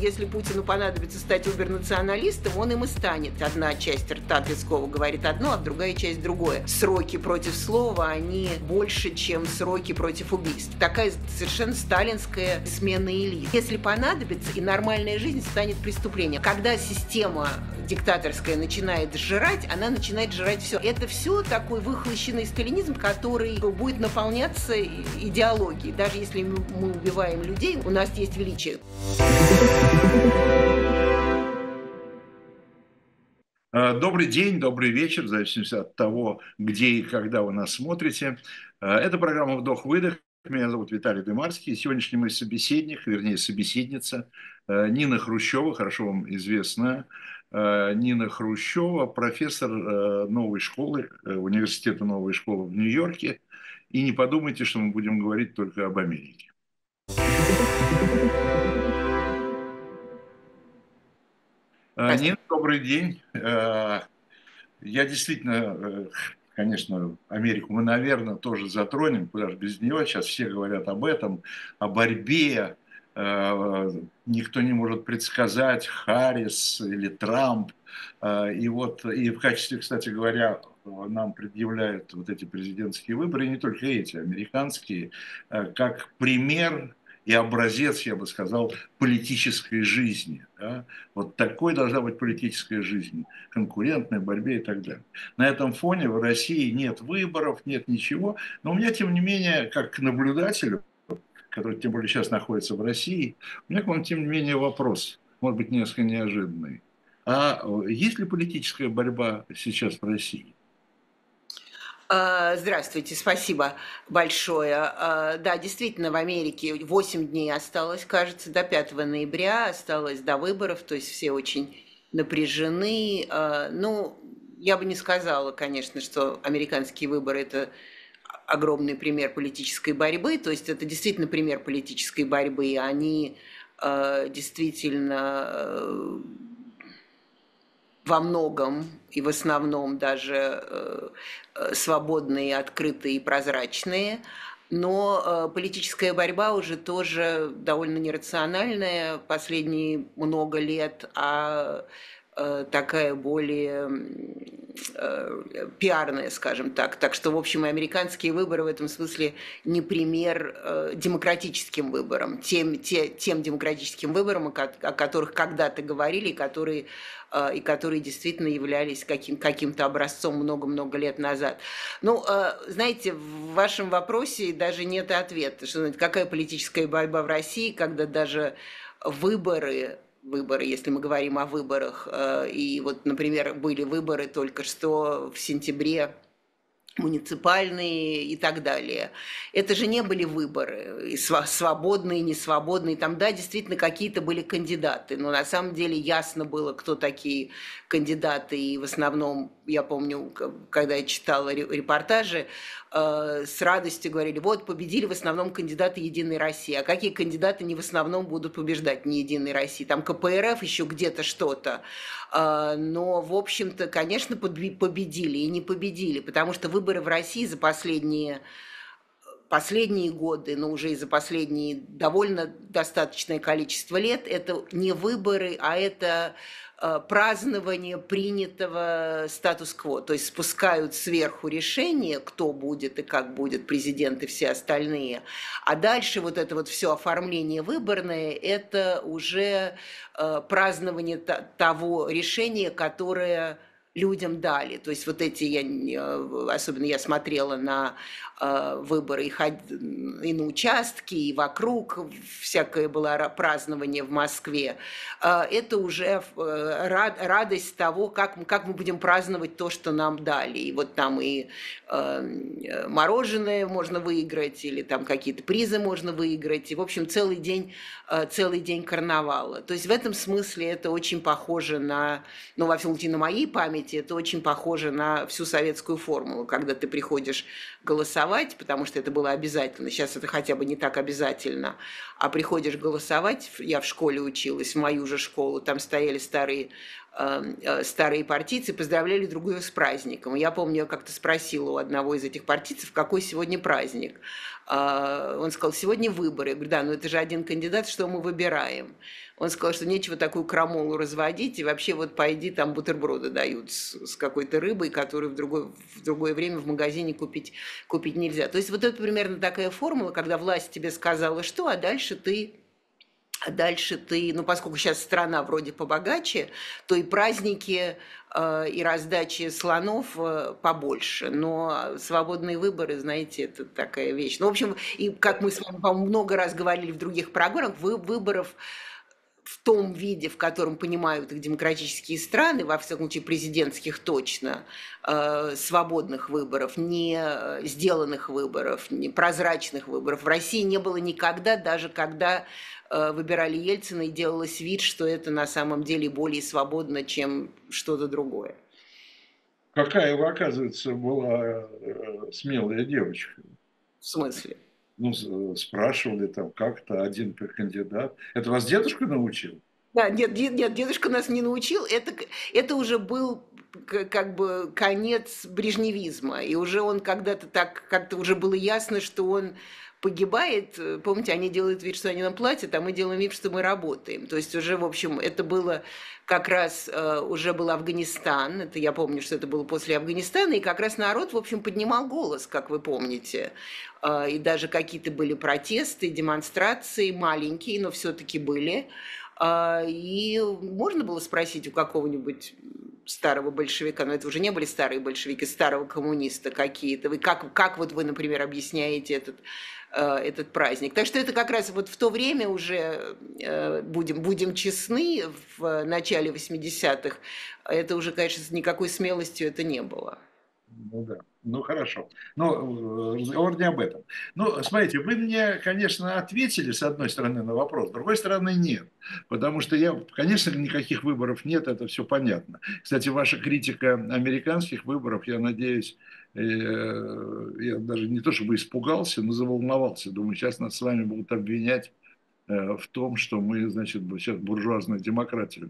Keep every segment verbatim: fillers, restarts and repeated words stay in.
Если Путину понадобится стать убер-националистом, он им и станет. Одна часть рта Пескова говорит одно, а другая часть другое. Сроки против слова, они больше, чем сроки против убийств. Такая совершенно сталинская смена элит. Если понадобится, и нормальная жизнь станет преступлением. Когда система диктаторская начинает сжирать, она начинает сжирать все. Это все такой выхолощенный сталинизм, который будет наполняться идеологией. Даже если мы убиваем людей, у нас есть величие. Добрый день, добрый вечер, в зависимости от того, где и когда вы нас смотрите. Это программа «Вдох-выдох». Меня зовут Виталий Дымарский. Сегодняшний мой собеседник, вернее, собеседница Нина Хрущева, хорошо вам известна. Нина Хрущева, профессор новой школы, университета новой школы в Нью-Йорке. И не подумайте, что мы будем говорить только об Америке. Нина, добрый день. Я действительно, конечно, Америку мы, наверное, тоже затронем, куда же без нее. Сейчас все говорят об этом, о борьбе. Никто не может предсказать, Харрис или Трамп. И вот, и в качестве, кстати говоря, нам предъявляют вот эти президентские выборы, и не только эти, американские, как пример и образец, я бы сказал, политической жизни. Да? Вот такой должна быть политическая жизнь, конкурентной борьбе и так далее. На этом фоне в России нет выборов, нет ничего. Но у меня, тем не менее, как наблюдателю, который тем более сейчас находится в России, у меня к вам, тем не менее, вопрос, может быть, несколько неожиданный. А есть ли политическая борьба сейчас в России? Здравствуйте, спасибо большое. Да, действительно, в Америке восемь дней осталось, кажется, до пятого ноября, осталось до выборов, то есть все очень напряжены. Ну, я бы не сказала, конечно, что американские выборы – это огромный пример политической борьбы, то есть это действительно пример политической борьбы, они действительно во многом и в основном даже свободные, открытые и прозрачные, но политическая борьба уже тоже довольно нерациональная последние много лет, а такая более пиарная, скажем так. Так что, в общем, и американские выборы в этом смысле не пример демократическим выборам, тем, те, тем демократическим выборам, о которых когда-то говорили, и которые, и которые действительно являлись каким, каким-то образцом много-много лет назад. Ну, знаете, в вашем вопросе даже нет ответа, что какая политическая борьба в России, когда даже выборы... выборы, если мы говорим о выборах. И вот, например, были выборы только что в сентябре, муниципальные и так далее. Это же не были выборы, и свободные, несвободные. Там, да, действительно, какие-то были кандидаты, но на самом деле ясно было, кто такие кандидаты. И в основном, я помню, когда я читала репортажи, с радостью говорили, вот, победили в основном кандидаты «Единой России». А какие кандидаты не в основном будут побеждать не «Единой России»? Там ка пэ эр эф еще где-то что-то. Но, в общем-то, конечно, победили и не победили, потому что выборы в России за последние, последние годы, но уже и за последние довольно достаточное количество лет, это не выборы, а это празднование принятого статус-кво. То есть спускают сверху решение, кто будет и как будет президент и все остальные. А дальше вот это вот все оформление выборное, это уже празднование того решения, которое людям дали. То есть вот эти, я, особенно я смотрела на э, выборы и, ход... и на участки, и вокруг, всякое было празднование в Москве. Э, это уже э, рад... радость того, как, как мы будем праздновать то, что нам дали. И вот там и э, мороженое можно выиграть, или там какие-то призы можно выиграть. И, в общем, целый день, э, целый день карнавала. То есть в этом смысле это очень похоже на, ну, во всем случае, на моей памяти, это очень похоже на всю советскую формулу, когда ты приходишь голосовать, потому что это было обязательно, сейчас это хотя бы не так обязательно, а приходишь голосовать, я в школе училась, в мою же школу, там стояли старые старые партийцы поздравляли друг друга с праздником. Я помню, я как-то спросила у одного из этих партийцев, какой сегодня праздник. Он сказал, сегодня выборы. Я говорю, да, но это же один кандидат, что мы выбираем? Он сказал, что нечего такую крамолу разводить, и вообще вот пойди, там бутерброды дают с, с какой-то рыбой, которую в другое, в другое время в магазине купить, купить нельзя. То есть вот это примерно такая формула, когда власть тебе сказала что, а дальше ты... А дальше ты, ну поскольку сейчас страна вроде побогаче, то и праздники, э, и раздачи слонов э, побольше. Но свободные выборы, знаете, это такая вещь. Ну, в общем, и как мы с вами, по-моему, много раз говорили в других программах, вы, выборов в том виде, в котором понимают их демократические страны, во всяком случае президентских точно, э, свободных выборов, не сделанных выборов, не прозрачных выборов, в России не было никогда, даже когда э, выбирали Ельцина и делалось вид, что это на самом деле более свободно, чем что-то другое. Какая вы, оказывается, была э, смелая девочка. В смысле? Ну, спрашивали там как-то один кандидат. Это вас дедушка научил? Да, нет, нет, дедушка нас не научил. Это, это уже был как бы конец брежневизма. И уже он когда-то так, как-то уже было ясно, что он погибает. Помните, они делают вид, что они нам платят, а мы делаем вид, что мы работаем. То есть уже, в общем, это было как раз, уже был Афганистан. Это я помню, что это было после Афганистана. И как раз народ, в общем, поднимал голос, как вы помните. И даже какие-то были протесты, демонстрации, маленькие, но все-таки были. И можно было спросить у какого-нибудь старого большевика, но это уже не были старые большевики, старого коммуниста какие-то. Вы как, как вот вы, например, объясняете этот, этот праздник? Так что это как раз вот в то время уже, будем, будем честны, в начале восьмидесятых, это уже, конечно, с никакой смелостью это не было. Ну да, ну хорошо. Но разговор не об этом. Ну, смотрите, вы мне, конечно, ответили, с одной стороны, на вопрос, с другой стороны, нет. Потому что я, конечно, никаких выборов нет, это все понятно. Кстати, ваша критика американских выборов, я надеюсь, э, я даже не то чтобы испугался, но заволновался. Думаю, сейчас нас с вами будут обвинять э, в том, что мы, значит, сейчас буржуазную демократию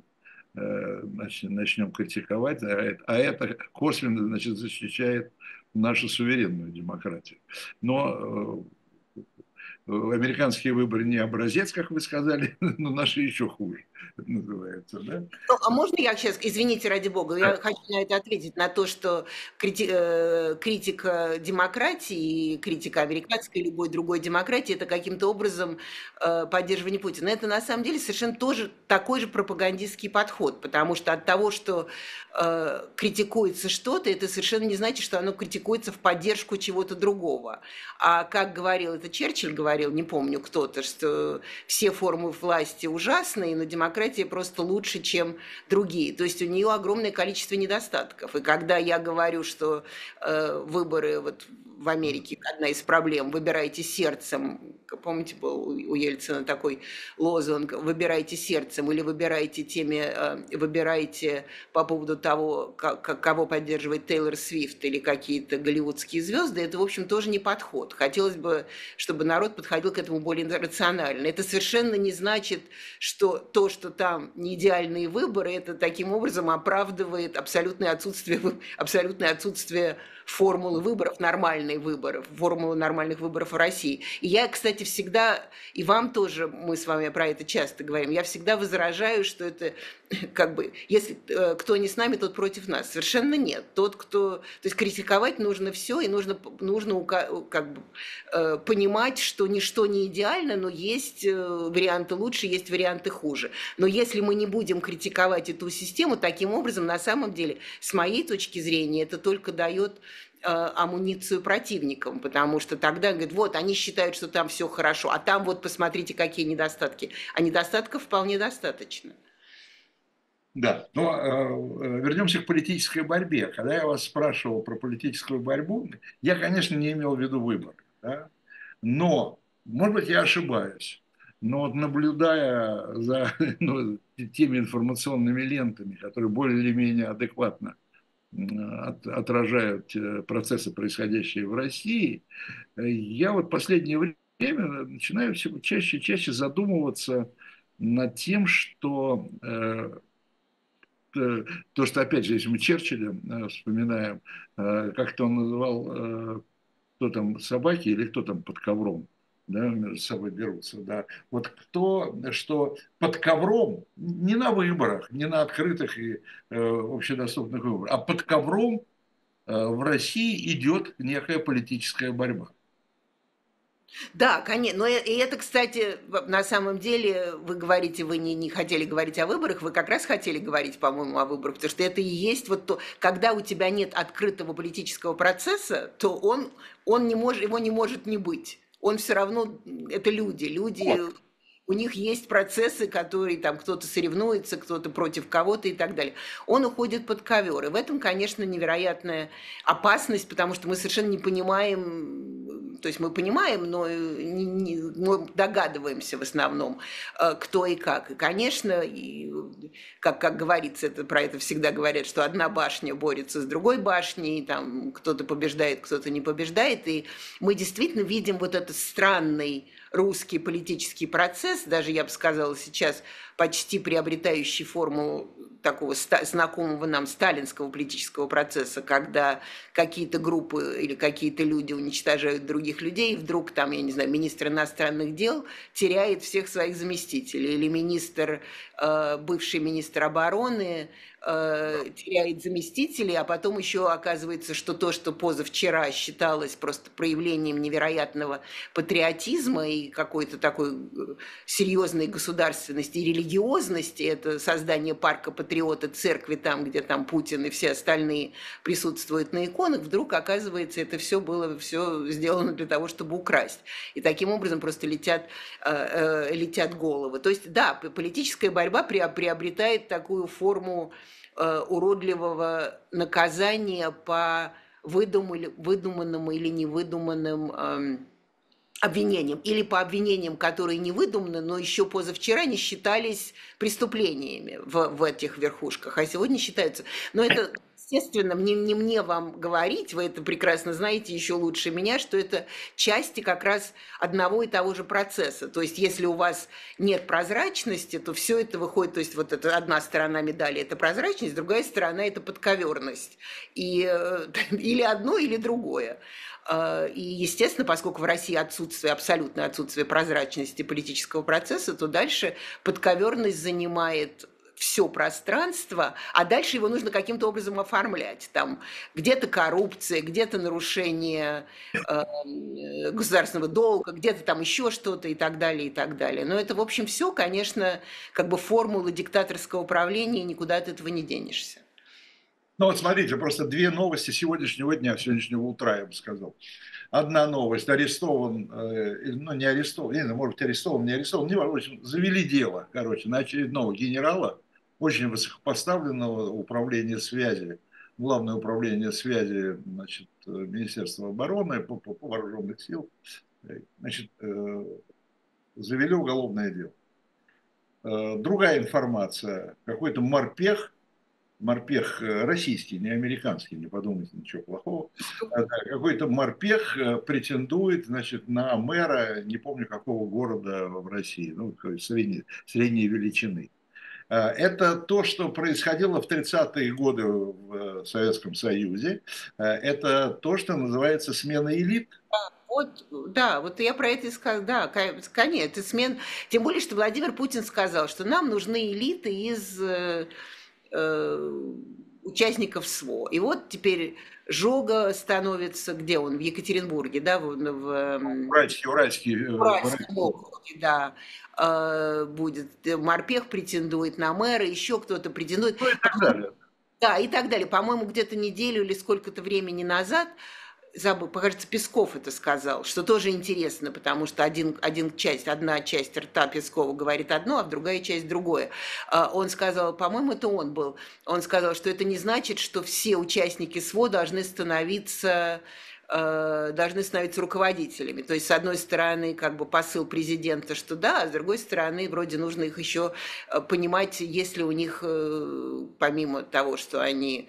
начнем критиковать, а это косвенно, значит, защищает нашу суверенную демократию. Но американские выборы не образец, как вы сказали, но наши еще хуже, называется, да? Ну, а можно я сейчас, извините, ради бога, я хочу на это ответить, на то, что крити, э, критика демократии, критика американской и любой другой демократии, это каким-то образом э, поддерживание Путина. Это на самом деле совершенно тоже такой же пропагандистский подход, потому что от того, что э, критикуется что-то, это совершенно не значит, что оно критикуется в поддержку чего-то другого. А как говорил, это Черчилль говорил, не помню кто-то, что все формы власти ужасные, но демократия просто лучше, чем другие. То есть у нее огромное количество недостатков. И когда я говорю, что э, выборы вот в Америке одна из проблем, выбирайте сердцем, помните, был у Ельцина такой лозунг, выбирайте сердцем или выбирайте теми, э, выбирайте по поводу того, как, кого поддерживает Тейлор Свифт или какие-то голливудские звезды, это, в общем, тоже не подход. Хотелось бы, чтобы народ подходил к этому более рационально. Это совершенно не значит, что то, что там не идеальные выборы, это таким образом оправдывает абсолютное отсутствие, абсолютное отсутствие формулы выборов, нормальные выборы, формулы нормальных выборов в России. И я, кстати, всегда, и вам тоже, мы с вами про это часто говорим, я всегда возражаю, что это как бы, если кто не с нами, тот против нас. Совершенно нет. Тот, кто... То есть критиковать нужно все, и нужно, нужно как бы, понимать, что ничто не идеально, но есть варианты лучше, есть варианты хуже. Но если мы не будем критиковать эту систему, таким образом, на самом деле, с моей точки зрения, это только дает амуницию противникам, потому что тогда, говорят, вот, они считают, что там все хорошо, а там вот посмотрите, какие недостатки. А недостатков вполне достаточно. Да, но э, вернемся к политической борьбе. Когда я вас спрашивал про политическую борьбу, я, конечно, не имел в виду выборы. Да? Но, может быть, я ошибаюсь, но вот наблюдая за ну, теми информационными лентами, которые более или менее адекватно от, отражают процессы, происходящие в России, я вот в последнее время начинаю все чаще и чаще задумываться над тем, что... Э, э, то, что, опять же, если мы Черчилля э, вспоминаем, э, как-то он называл, э, кто там, собаки или кто там под ковром, да, между собой дерутся, да. Вот кто, что под ковром, не на выборах, не на открытых и э, общедоступных выборах, а под ковром э, в России идет некая политическая борьба. Да, конечно. Но и это, кстати, в- на самом деле, вы говорите, вы не, не хотели говорить о выборах, вы как раз хотели говорить, по-моему, о выборах, потому что это и есть вот то, когда у тебя нет открытого политического процесса, то он, он не может, его не может не быть. Он все равно, это люди, люди, Вот. у них есть процессы, которые там кто-то соревнуется, кто-то против кого-то и так далее. Он уходит под ковер. И в этом, конечно, невероятная опасность, потому что мы совершенно не понимаем, то есть мы понимаем, но не, не, мы догадываемся в основном, э, кто и как. И, конечно, и, как, как говорится, это, про это всегда говорят, что одна башня борется с другой башней, и там кто-то побеждает, кто-то не побеждает. И мы действительно видим вот этот странный русский политический процесс, даже, я бы сказала, сейчас почти приобретающий форму такого знакомого нам сталинского политического процесса, когда какие-то группы или какие-то люди уничтожают других людей, и вдруг там, я не знаю, министр иностранных дел теряет всех своих заместителей, или министр, э, бывший министр обороны э, теряет заместителей, а потом еще оказывается, что то, что позавчера считалось просто проявлением невероятного патриотизма и какой-то такой серьезной государственности и религиозности, это создание парка патриота, церкви там, где там Путин и все остальные присутствуют на иконах, вдруг оказывается, это все было все сделано для того, чтобы украсть. И таким образом просто летят, э, э, летят головы. То есть, да, политическая борьба приобретает такую форму э, уродливого наказания по выдуманным или невыдуманным э, обвинениям, или по обвинениям, которые не выдуманы, но еще позавчера не считались преступлениями в, в этих верхушках, а сегодня считаются. Но это, естественно, мне, не мне вам говорить, вы это прекрасно знаете еще лучше меня, что это части как раз одного и того же процесса. То есть если у вас нет прозрачности, то все это выходит, то есть вот это одна сторона медали – это прозрачность, другая сторона – это подковерность. И, или одно, или другое. И, естественно, поскольку в России отсутствие, абсолютное отсутствие прозрачности политического процесса, то дальше подковерность занимает все пространство, а дальше его нужно каким-то образом оформлять. Там где-то коррупция, где-то нарушение э, государственного долга, где-то там еще что-то и так далее, и так далее. Но это, в общем, все, конечно, как бы формула диктаторского управления, и никуда от этого не денешься. Ну вот смотрите, просто две новости сегодняшнего дня, сегодняшнего утра, я бы сказал. Одна новость: арестован, ну не арестован, не знаю, может быть арестован, не арестован, не, в общем, завели дело, короче, на очередного генерала, очень высокопоставленного управления связи, главное управление связи, значит, Министерства обороны, по, по, по вооруженных сил, значит, завели уголовное дело. Другая информация: какой-то морпех, морпех российский, не американский, не подумайте, ничего плохого, какой-то морпех претендует, значит, на мэра, не помню какого города в России, ну, средней, средней величины. Это то, что происходило в тридцатые годы в Советском Союзе. Это то, что называется смена элит. Вот, да, вот я про это и сказала, да, конечно, это смена, тем более, что Владимир Путин сказал, что нам нужны элиты из участников СВО. И вот теперь Жога становится, где он, в Екатеринбурге, да, в, в Уральский, Уральский, Уральском округе, да, будет, морпех претендует на мэра, еще кто-то претендует. Ну и так далее. Да, и так далее. По-моему, где-то неделю или сколько-то времени назад, забыл, кажется, Песков это сказал, что тоже интересно, потому что один, один часть, одна часть рта Пескова говорит одно, а другая часть другое. Он сказал, по-моему, это он был, он сказал, что это не значит, что все участники СВО должны становиться должны становиться руководителями. То есть, с одной стороны, как бы посыл президента, что да, а с другой стороны, вроде нужно их еще понимать, если у них, помимо того, что они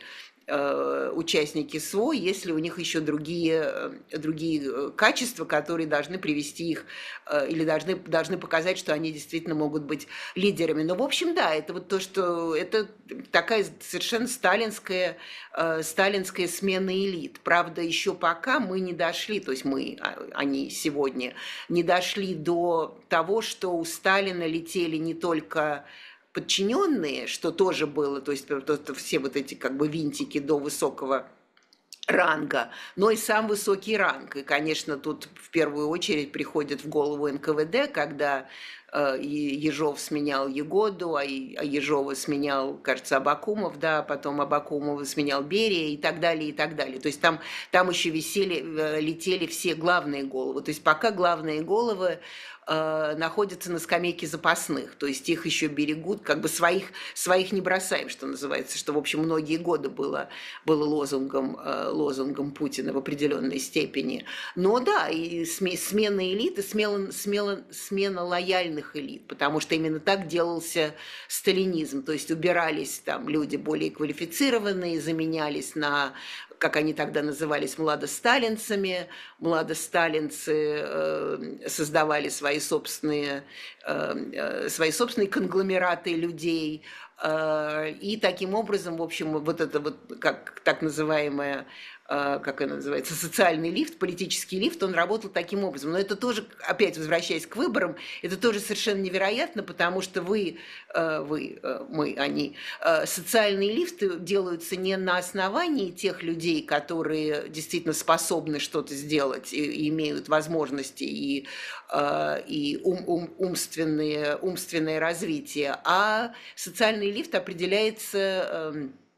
э, участники СВО, если у них еще другие, другие качества, которые должны привести их э, или должны, должны показать, что они действительно могут быть лидерами. Но, в общем, да, это вот то, что это такая совершенно сталинская, э, сталинская смена элит. Правда, еще пока мы не дошли, то есть мы, они сегодня, не дошли до того, что у Сталина летели не только подчиненные, что тоже было, то есть все вот эти как бы винтики до высокого ранга, но и сам высокий ранг. И, конечно, тут в первую очередь приходит в голову эн ка вэ дэ, когда э, Ежов сменял Егоду, а Ежова сменял, кажется, Абакумов, да, потом Абакумова сменял Берия и так далее, и так далее. То есть там, там еще висели, летели все главные головы. То есть пока главные головы находятся на скамейке запасных, то есть их еще берегут, как бы своих, своих не бросаем, что называется, что, в общем, многие годы было, было лозунгом, лозунгом Путина в определенной степени. Но да, и смена элиты, смена, смена, смена лояльных элит, потому что именно так делался сталинизм, то есть убирались там люди более квалифицированные, заменялись на, как они тогда назывались, младосталинцами, младосталинцы э, создавали свои собственные, э, свои собственные конгломераты людей, э, и таким образом, в общем, вот это вот, как так называемая, как это называется, социальный лифт, политический лифт, он работал таким образом. Но это тоже, опять возвращаясь к выборам, это тоже совершенно невероятно, потому что вы, вы, мы, они, социальные лифты делаются не на основании тех людей, которые действительно способны что-то сделать и имеют возможности и, и ум, ум, умственное, умственное развитие, а социальный лифт определяется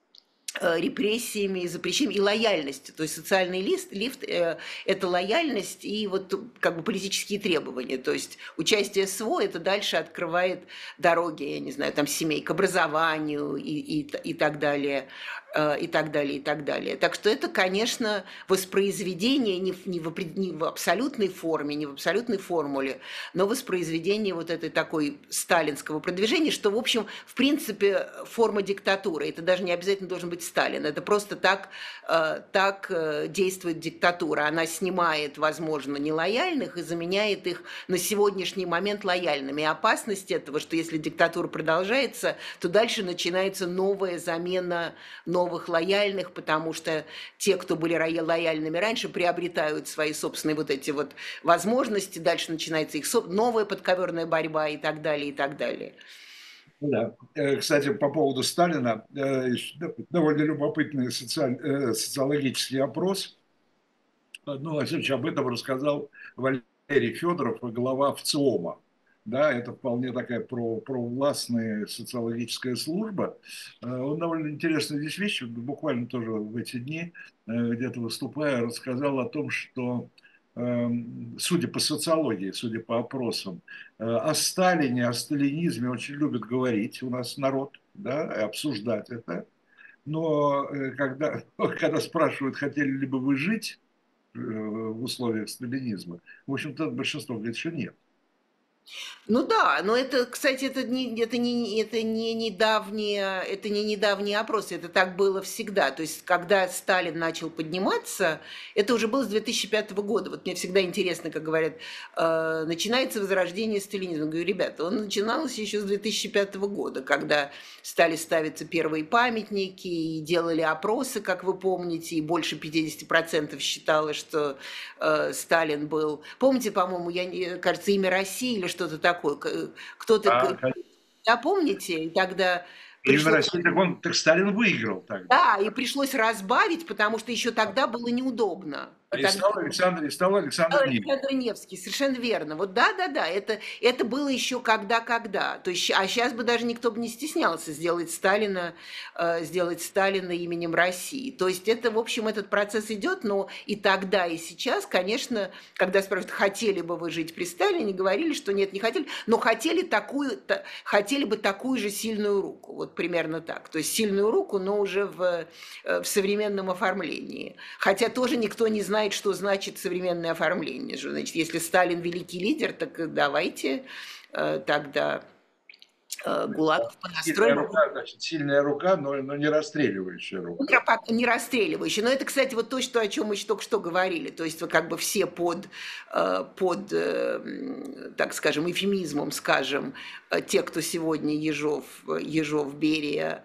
репрессиями и запрещениями, и лояльностью. То есть социальный лифт, лифт э, это лояльность и вот как бы политические требования. То есть участие СВО это дальше открывает дороги, я не знаю, там семей к образованию и, и, и так далее. И так далее, и так далее. Так что это, конечно, воспроизведение не в, не, в, не в абсолютной форме, не в абсолютной формуле, но воспроизведение вот этой такой сталинского продвижения, что, в общем, в принципе, форма диктатуры. Это даже не обязательно должен быть Сталин. Это просто так, так действует диктатура. Она снимает, возможно, нелояльных и заменяет их на сегодняшний момент лояльными. И опасность этого, что если диктатура продолжается, то дальше начинается новая замена новых лояльных, потому что те, кто были лояльными раньше, приобретают свои собственные вот эти вот возможности, дальше начинается их новая подковерная борьба и так далее, и так далее. Да. Кстати, по поводу Сталина, довольно любопытный социаль... социологический опрос. Ну, об этом рассказал Валерий Федоров, глава ВЦИОМа. Да, это вполне такая про, провластная социологическая служба. Он довольно интересную здесь вещь, буквально тоже в эти дни, где-то выступая, рассказал о том, что, судя по социологии, судя по опросам, о Сталине, о сталинизме очень любят говорить у нас народ, да, и обсуждать это. Но когда, когда спрашивают, хотели ли бы вы жить в условиях сталинизма, в общем-то, большинство говорит, что нет. Ну да, но это, кстати, это не, это не, это не недавние, это не недавние опросы, это так было всегда. То есть, когда Сталин начал подниматься, это уже было с две тысячи пятого года. Вот мне всегда интересно, как говорят, э, начинается возрождение сталинизма. Я говорю, ребята, он начиналось еще с две тысячи пятого года, когда стали ставиться первые памятники и делали опросы, как вы помните, и больше пятьдесят процентов считало, что э, Сталин был... Помните, по-моему, я, кажется, «Имя России» или что-то такое, кто-то, А, да, помните, и тогда пришлось... России, так, он, так Сталин выиграл тогда. Да, и пришлось разбавить, потому что еще тогда было неудобно. И, и тогда... стал Александр, и стал Александр Невский. Александр Невский, совершенно верно. Вот да, да, да, это, это было еще когда-когда. То есть, а сейчас бы даже никто бы не стеснялся сделать Сталина, э, сделать Сталина именем России. То есть это, в общем, этот процесс идет, но и тогда, и сейчас, конечно, когда спрашивают, хотели бы вы жить при Сталине, говорили, что нет, не хотели, но хотели, такую, та, хотели бы такую же сильную руку. Вот примерно так. То есть сильную руку, но уже в, в современном оформлении. Хотя тоже никто не знает, знает, что значит современное оформление. Значит, если Сталин великий лидер, так давайте э, тогда ГУЛАГов Сильная понастроено. рука, значит, сильная рука, но, но не расстреливающая рука. Не расстреливающий. Но это, кстати, вот то, что, о чем мы еще только что говорили. То есть, как бы все под, под, так скажем, эвфемизмом, скажем, те, кто сегодня Ежов, Ежов, Берия,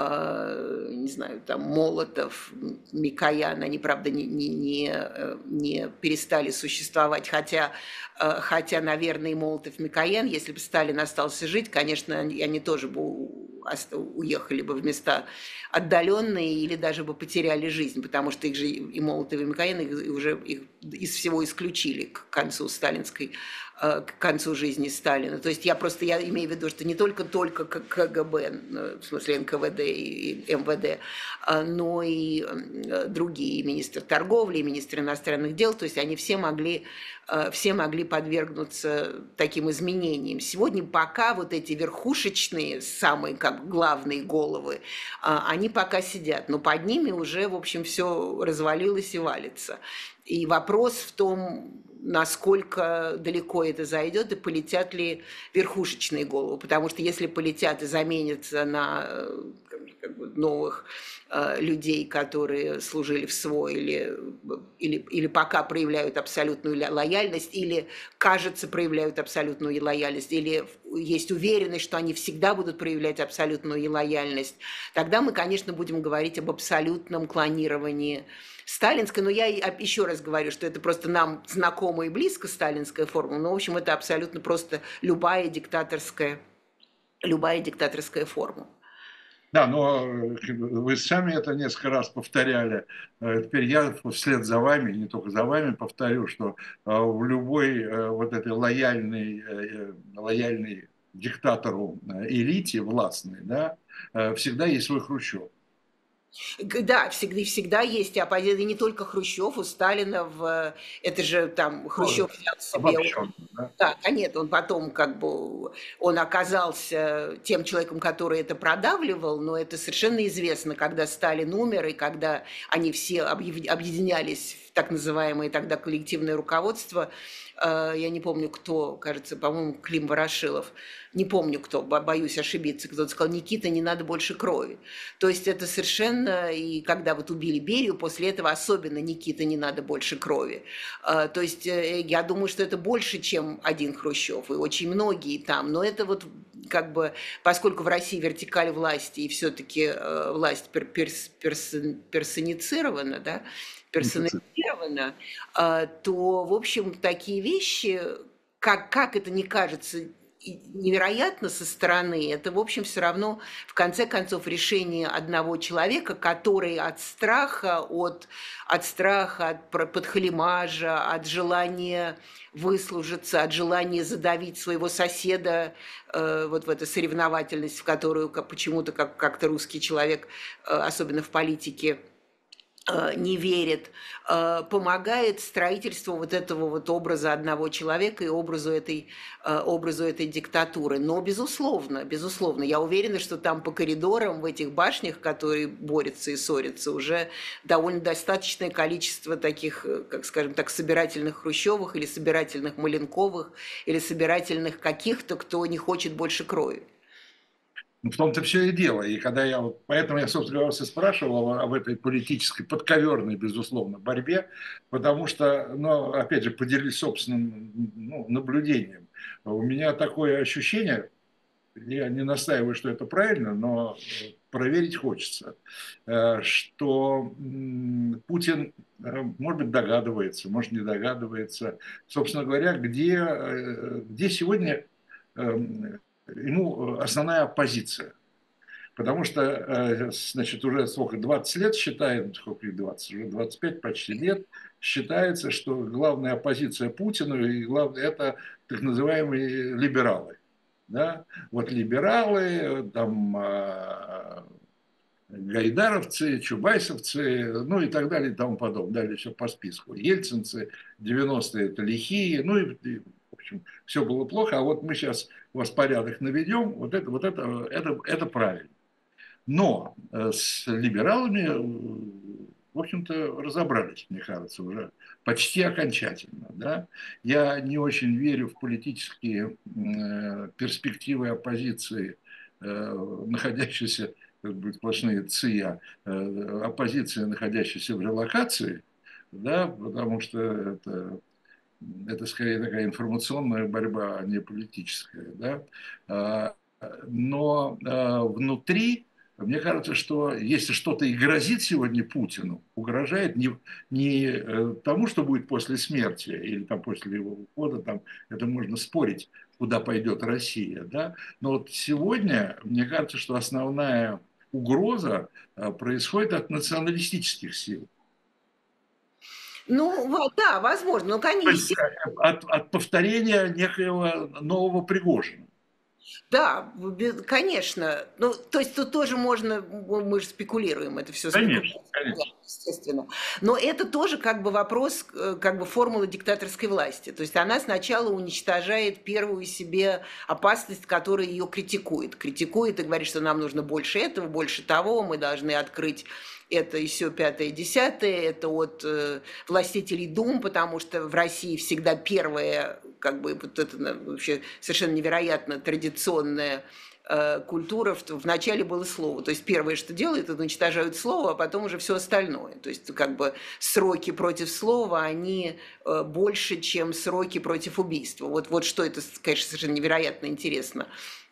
не знаю, там, Молотов, Микоян, они, правда, не, не, не, не перестали существовать, хотя, хотя, наверное, и Молотов, и Микоян, если бы Сталин остался жить, конечно, они, они тоже бы уехали бы в места отдаленные или даже бы потеряли жизнь, потому что их же и Молотов, и Микоян их уже их из всего исключили к концу сталинской, к концу жизни Сталина. То есть я просто я имею в виду, что не только только КГБ, в смысле эн ка вэ дэ и эм вэ дэ, но и другие, министр торговли, министр иностранных дел, то есть они все могли, все могли подвергнуться таким изменениям. Сегодня пока вот эти верхушечные, самые как главные головы, они пока сидят, но под ними уже, в общем, все развалилось и валится. И вопрос в том, насколько далеко это зайдет и полетят ли верхушечные головы. Потому что если полетят и заменятся на как бы, новых э, людей, которые служили в СВО или, или, или пока проявляют абсолютную лояльность, или, кажется, проявляют абсолютную лояльность, или есть уверенность, что они всегда будут проявлять абсолютную лояльность, тогда мы, конечно, будем говорить об абсолютном клонировании сталинской, но я еще раз говорю, что это просто нам знакома и близко сталинская формула, но, в общем, это абсолютно просто любая диктаторская, любая диктаторская форма. Да, но вы сами это несколько раз повторяли. Теперь я вслед за вами, не только за вами, повторю, что в любой вот этой лояльной, лояльной диктатору элите властной, да, всегда есть свой Хрущев. Да, всегда, всегда есть оппозиция, и не только Хрущев, у Сталина, в, это же там Хрущев взял себе... Обобщенно, да? Да, конечно, он потом как бы, он оказался тем человеком, который это продавливал, но это совершенно известно, когда Сталин умер, и когда они все объединялись в так называемое тогда коллективное руководство, я не помню кто, кажется, по-моему, Клим Ворошилов, не помню кто, боюсь ошибиться, кто-то сказал: Никита, не надо больше крови. То есть это совершенно, и когда вот убили Берию, после этого особенно Никита, не надо больше крови. То есть я думаю, что это больше, чем один Хрущев, и очень многие там, но это вот как бы, поскольку в России вертикаль власти, и все-таки власть перс, перс, персонифицирована, да, персонализирована, то, в общем, такие вещи, как, как это не кажется невероятно со стороны, это, в общем, все равно, в конце концов, решение одного человека, который от страха, от, от страха, от подхалимажа, от желания выслужиться, от желания задавить своего соседа, э, вот в эту соревновательность, в которую как, почему-то как, как-то русский человек, э, особенно в политике, не верит, помогает строительству вот этого вот образа одного человека и образу этой, образу этой диктатуры. Но, безусловно, безусловно, я уверена, что там по коридорам в этих башнях, которые борются и ссорятся, уже довольно достаточное количество таких, как скажем так, собирательных Хрущевых или собирательных Маленковых или собирательных каких-то, кто не хочет больше крови. В том-то все и дело. И когда я, вот, поэтому я, собственно говоря, вас и спрашивал об этой политической, подковерной, безусловно, борьбе, потому что, ну, опять же, поделюсь собственным ну, наблюдением. У меня такое ощущение, я не настаиваю, что это правильно, но проверить хочется, что Путин, может быть, догадывается, может, не догадывается, собственно говоря, где, где сегодня ему основная оппозиция. Потому что, значит, уже сколько, двадцать лет считает, сколько двадцать, уже двадцать пять почти лет, считается, что главная оппозиция Путину и главное, это так называемые либералы. Да? Вот либералы, там, гайдаровцы, чубайсовцы, ну и так далее и тому подобное. Далее все по списку. Ельцинцы, девяностые это лихие, ну и, и в общем, все было плохо, а вот мы сейчас у вас порядок наведем, вот это, вот это, это, это правильно. Но с либералами в общем-то, разобрались, мне кажется, уже почти окончательно. Да? Я не очень верю в политические э, перспективы оппозиции, э, находящейся, как бы сплошные ЦИА, э, оппозиции, находящейся в релокации, да, потому что это, это скорее такая информационная борьба, а не политическая. Да? А, Но а, внутри, мне кажется, что если что-то и грозит сегодня Путину, угрожает не, не э, тому, что будет после смерти или там, после его ухода, там, это можно спорить, куда пойдет Россия. Да? Но вот сегодня, мне кажется, что основная угроза а, происходит от националистических сил. Ну, во- да, возможно, но, То есть конечно. э, от, от повторения некоего нового Пригожина. Да, бе- конечно. Ну, то есть тут тоже можно, м, мы же спекулируем, это все Конечно, спекуляция, конечно. естественно. Но это тоже как бы вопрос, э, как бы формулы диктаторской власти. То есть она сначала уничтожает первую себе опасность, которая ее критикует. Критикует и говорит, что нам нужно больше этого, больше того, мы должны открыть это еще пятое, десятое, это от э, властителей дум, потому что в России всегда первое, как бы вот это на- вообще совершенно невероятно традиционная э, культура, в, в начале было слово. То есть первое, что делают, это уничтожают слово, а потом уже все остальное. То есть как бы сроки против слова, они э, больше, чем сроки против убийства. Вот, вот что это, конечно, совершенно невероятно интересно,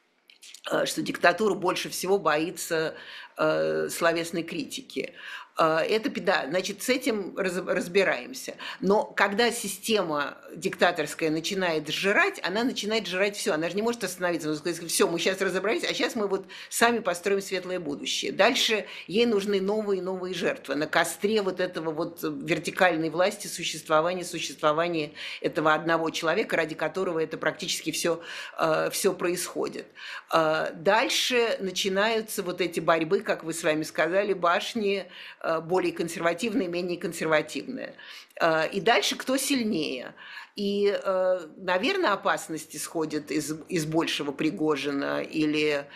э, что диктатура больше всего боится э, словесной критики. Э, Это беда. Значит, с этим раз- разбираемся. Но когда система диктаторская начинает сжирать, она начинает сжирать все. Она же не может остановиться. Она сказать, все, мы сейчас разобрались, а сейчас мы вот сами построим светлое будущее. Дальше ей нужны новые и новые жертвы. На костре вот этого вот вертикальной власти существования, существования этого одного человека, ради которого это практически все, все происходит. Э, Дальше начинаются вот эти борьбы, как вы с вами сказали, башни э, более консервативные, менее консервативные. Э, И дальше кто сильнее. И, э, наверное, опасность исходит из, из большего Пригожина или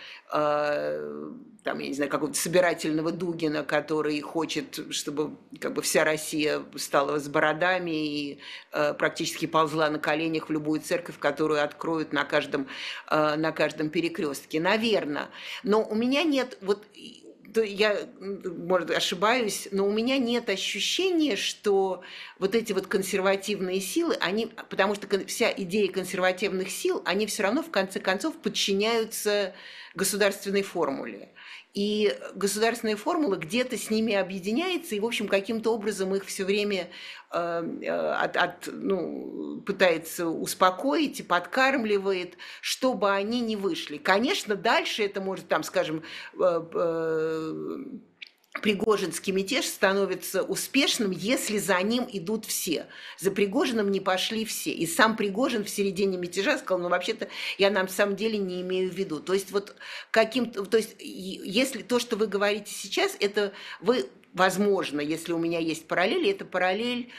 э, там, я не знаю, какого-то собирательного Дугина, который хочет, чтобы как бы вся Россия стала с бородами и э, практически ползла на коленях в любую церковь, которую откроют на каждом, э, на каждом перекрестке. Наверное. Но у меня нет вот то я, может, ошибаюсь, но у меня нет ощущения, что вот эти вот консервативные силы, они, потому что вся идея консервативных сил, они все равно в конце концов подчиняются государственной формуле. И государственная формула где-то с ними объединяется, и, в общем, каким-то образом их все время э, от, от, ну, пытается успокоить и подкармливает, чтобы они не вышли. Конечно, дальше это может, там, скажем, э, э, Пригожинский мятеж становится успешным, если за ним идут все. За Пригожиным не пошли все. И сам Пригожин в середине мятежа сказал, ну, вообще-то, я на самом деле не имею в виду. То есть, вот каким-то, то есть, если то, что вы говорите сейчас, это вы, возможно, если у меня есть параллели, это параллель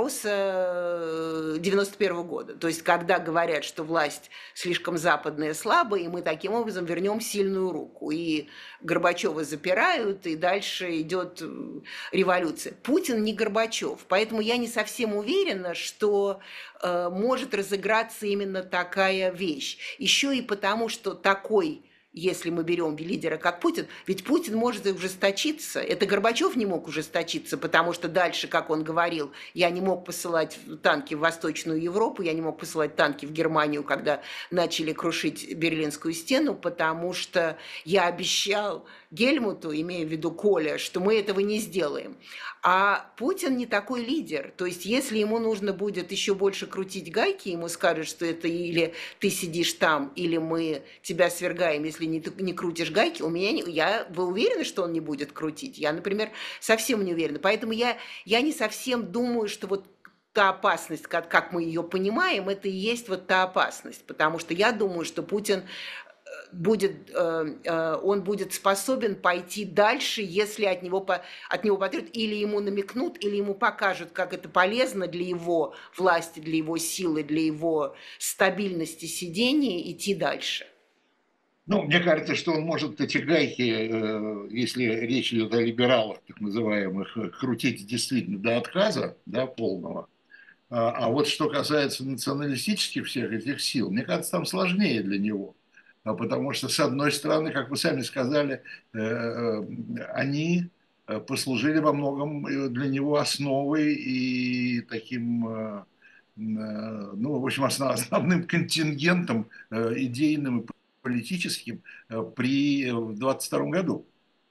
Фороса девяносто первого года. То есть, когда говорят, что власть слишком западная, слабая, и мы таким образом вернем сильную руку. И Горбачева запирают, и дальше идет революция. Путин не Горбачев, поэтому я не совсем уверена, что э, может разыграться именно такая вещь. Еще и потому, что такой, если мы берем лидера как Путин, ведь Путин может и ужесточиться. Это Горбачев не мог ужесточиться, потому что дальше, как он говорил, я не мог посылать танки в Восточную Европу, я не мог посылать танки в Германию, когда начали крушить Берлинскую стену, потому что я обещал Гельмуту, имея в виду Коля, что мы этого не сделаем. А Путин не такой лидер. То есть, если ему нужно будет еще больше крутить гайки, ему скажут, что это или ты сидишь там, или мы тебя свергаем, если не, не крутишь гайки, у меня не, я, вы уверены, что он не будет крутить? Я, например, совсем не уверена. Поэтому я, я не совсем думаю, что вот та опасность, как, как мы ее понимаем, это и есть вот та опасность. Потому что я думаю, что Путин будет, он будет способен пойти дальше, если от него, от него потребуют, или ему намекнут, или ему покажут, как это полезно для его власти, для его силы, для его стабильности сидения, идти дальше. Ну, мне кажется, что он может эти гайки, если речь идет о либералах, так называемых, крутить действительно до отказа, да, полного. А, а вот что касается националистических всех этих сил, мне кажется, там сложнее для него. А потому что, с одной стороны, как вы сами сказали, э, э, они послужили во многом для него основой и таким, э, ну, в общем, основным контингентом идейным и политическим при в двадцать втором году.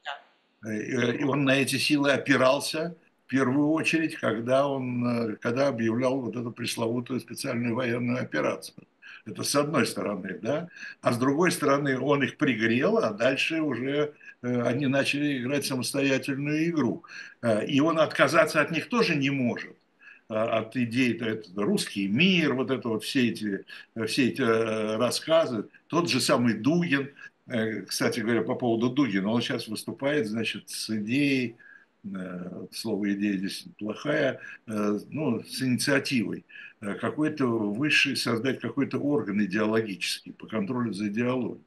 И он на эти силы опирался в первую очередь, когда он когда объявлял вот эту пресловутую специальную военную операцию. Это с одной стороны, да. А с другой стороны, он их пригрел, а дальше уже они начали играть самостоятельную игру. И он отказаться от них тоже не может. От идей, это русский мир, вот это вот все эти, все эти рассказы. Тот же самый Дугин, кстати говоря, по поводу Дугина, он сейчас выступает, значит, с идеей, слово идея здесь плохая, ну, с инициативой какой-то высший, создать какой-то орган идеологический по контролю за идеологией.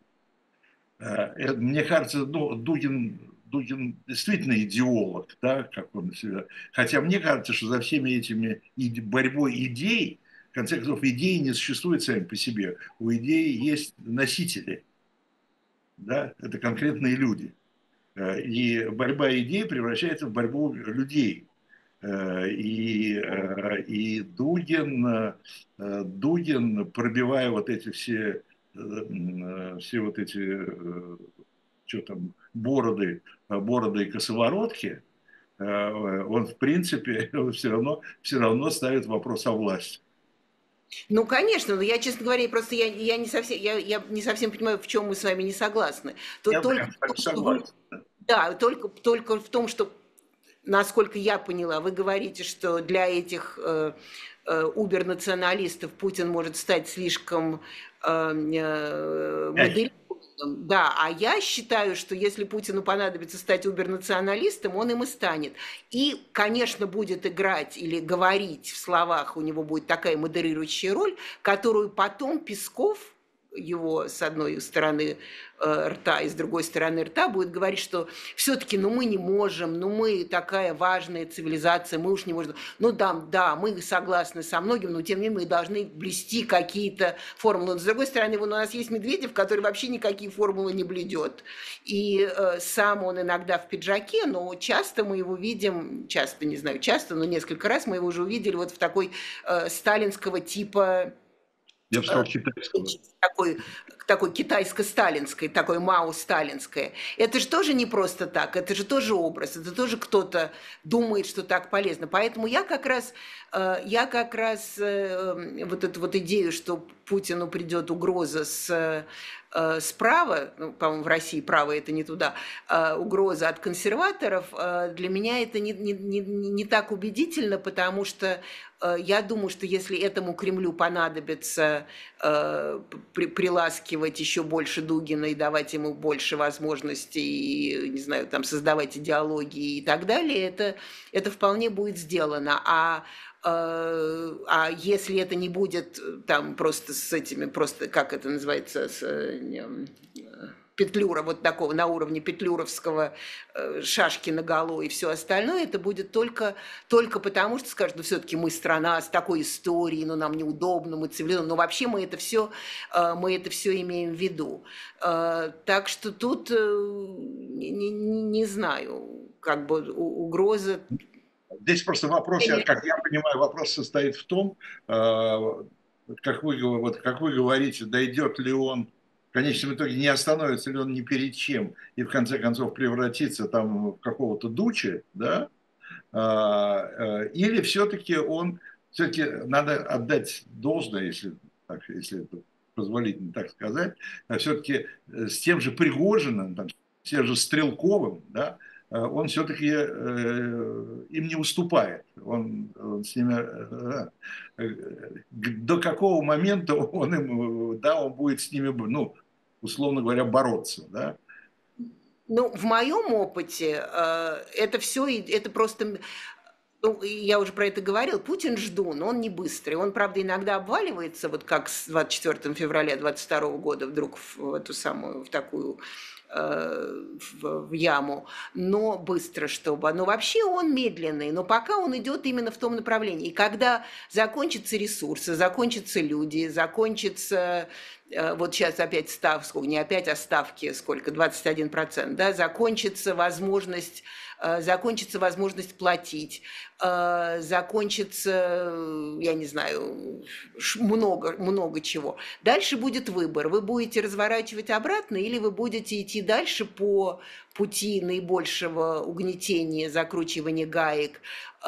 Мне кажется, ну, Дугин, Дугин действительно идеолог, да, как он себя. Хотя мне кажется, что за всеми этими борьбой идей, в конце концов, идеи не существуют сами по себе. У идеи есть носители, да, это конкретные люди. И борьба идей превращается в борьбу людей. И, и Дугин, Дугин, пробивая вот эти все, все вот эти, что там, бороды, бороды и косоворотки, он, в принципе, все равно, все равно ставит вопрос о власти. Ну, конечно, но я, честно говоря, просто я, я, не, совсем, я, я не совсем понимаю, в чем мы с вами не согласны. То Я только, прям согласен. да, только, только в том, что, насколько я поняла, вы говорите, что для этих э, э, убер-националистов Путин может стать слишком э, э, моделированным. Да, а я считаю, что если Путину понадобится стать убер-националистом, он им и станет. И, конечно, будет играть или говорить в словах, у него будет такая модерирующая роль, которую потом Песков, его с одной стороны э, рта и с другой стороны рта, будет говорить, что все-таки, ну мы не можем, ну мы такая важная цивилизация, мы уж не можем. Ну да, да, мы согласны со многим, но тем не менее мы должны блюсти какие-то формулы. Но с другой стороны, вон у нас есть Медведев, который вообще никакие формулы не блюдет. И э, сам он иногда в пиджаке, но часто мы его видим, часто, не знаю, часто, но несколько раз мы его уже увидели вот в такой э, сталинского типа. Я бы сказал, китайского. Такой, такой китайско-сталинской, такой мао-сталинское. Это же тоже не просто так, это же тоже образ, это тоже кто-то думает, что так полезно. Поэтому я как раз, я как раз вот эту вот идею, что Путину придет угроза с справа, ну, по-моему, в России право это не туда, угроза от консерваторов, для меня это не, не, не, не так убедительно, потому что я думаю, что если этому Кремлю понадобится при, приласкивать еще больше Дугина и давать ему больше возможностей, и, не знаю, там, создавать идеологии и так далее, это, это вполне будет сделано. А А если это не будет там просто с этими, просто, как это называется, с Петлюра, вот такого на уровне петлюровского шашки наголо и все остальное, это будет только, только потому, что скажут, ну все-таки мы страна с такой историей, но нам неудобно, мы цивилизованы, но вообще мы это все, мы это все имеем в виду. Так что тут не, не, не знаю, как бы угроза. Здесь просто вопрос, как я понимаю, вопрос состоит в том, как вы, вот, как вы говорите, дойдет ли он, в конечном итоге не остановится ли он ни перед чем и в конце концов превратится там в какого-то дучи, да, или все-таки он, все-таки надо отдать должное, если, так, если это позволительно так сказать, все-таки с тем же Пригожиным, там, с тем же Стрелковым, да, он все-таки э, им не уступает. Он, он с ними, э, до какого момента он им, да, он будет с ними, ну, условно говоря, бороться, да? Ну, в моем опыте э, это все, это просто Ну, я уже про это говорил, Путин ждун, он не быстрый. Он, правда, иногда обваливается, вот как с двадцать четвёртого февраля двадцать второго года вдруг в, в эту самую, в такую э, в, в яму, но быстро, чтобы... Но вообще он медленный, но пока он идет именно в том направлении. И когда закончатся ресурсы, закончатся люди, закончится... э, Вот сейчас опять став, сколько, не опять, а ставки, сколько, двадцать один процент, да, закончится возможность, э, закончится возможность платить, э, закончится, я не знаю, ш- много, много чего. Дальше будет выбор. Вы будете разворачивать обратно или вы будете идти дальше по пути наибольшего угнетения, закручивания гаек.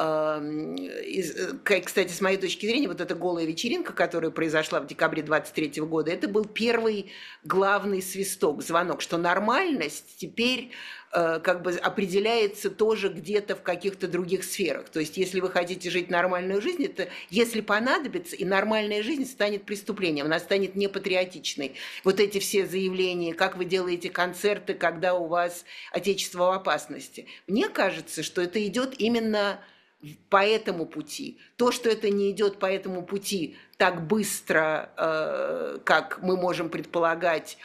Эм, из- э, к- Кстати, с моей точки зрения, вот эта голая вечеринка, которая произошла в декабре двадцать третьего года, это был первый главный свисток, звонок, что нормальность теперь э, как бы определяется тоже где-то в каких-то других сферах. То есть, если вы хотите жить нормальную жизнь, это если понадобится, и нормальная жизнь станет преступлением, она станет непатриотичной. Вот эти все заявления, как вы делаете концерты, когда у вас отечество в опасности. Мне кажется, что это идет именно по этому пути. То, что это не идет по этому пути так быстро, э, как мы можем предполагать,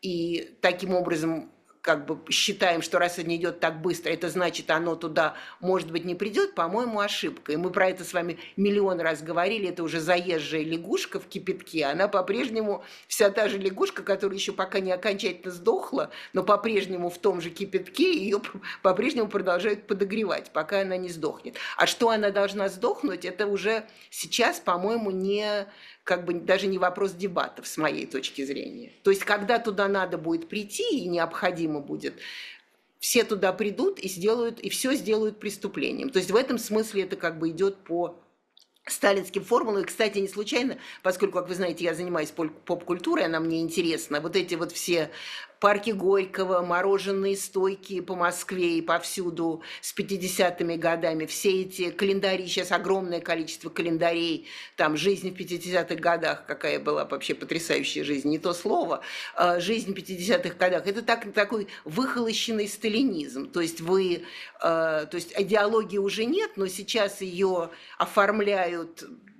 и таким образом как бы считаем, что раз это не идет так быстро, это значит, оно туда, может быть, не придет, по-моему, ошибка. И мы про это с вами миллион раз говорили, это уже заезжая лягушка в кипятке, она по-прежнему вся та же лягушка, которая еще пока не окончательно сдохла, но по-прежнему в том же кипятке, ее по-прежнему продолжают подогревать, пока она не сдохнет. А что она должна сдохнуть, это уже сейчас, по-моему, не как бы даже не вопрос дебатов с моей точки зрения. То есть, когда туда надо будет прийти и необходимо будет, все туда придут и сделают, и все сделают преступлением. То есть в этом смысле это как бы идет по сталинским формулам. И, кстати, не случайно, поскольку, как вы знаете, я занимаюсь поп-культурой, она мне интересна, вот эти вот все парки Горького, мороженые стойки по Москве и повсюду с пятидесятыми годами, все эти календари, сейчас огромное количество календарей, там «Жизнь в пятидесятых годах», какая была вообще потрясающая жизнь, не то слово, а, «Жизнь в пятидесятых годах», это так, такой выхолощенный сталинизм, то есть вы, а, то есть идеологии уже нет, но сейчас ее оформляют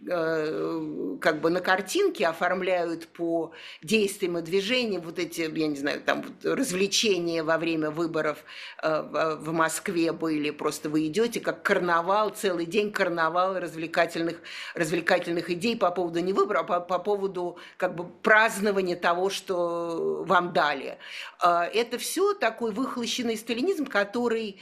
как бы на картинке, оформляют по действиям и движениям вот эти, я не знаю, там вот развлечения во время выборов в Москве были, просто вы идете как карнавал, целый день карнавал развлекательных, развлекательных идей по поводу не выбора, а по, по поводу как бы празднования того, что вам дали. Это все такой выхолощенный сталинизм, который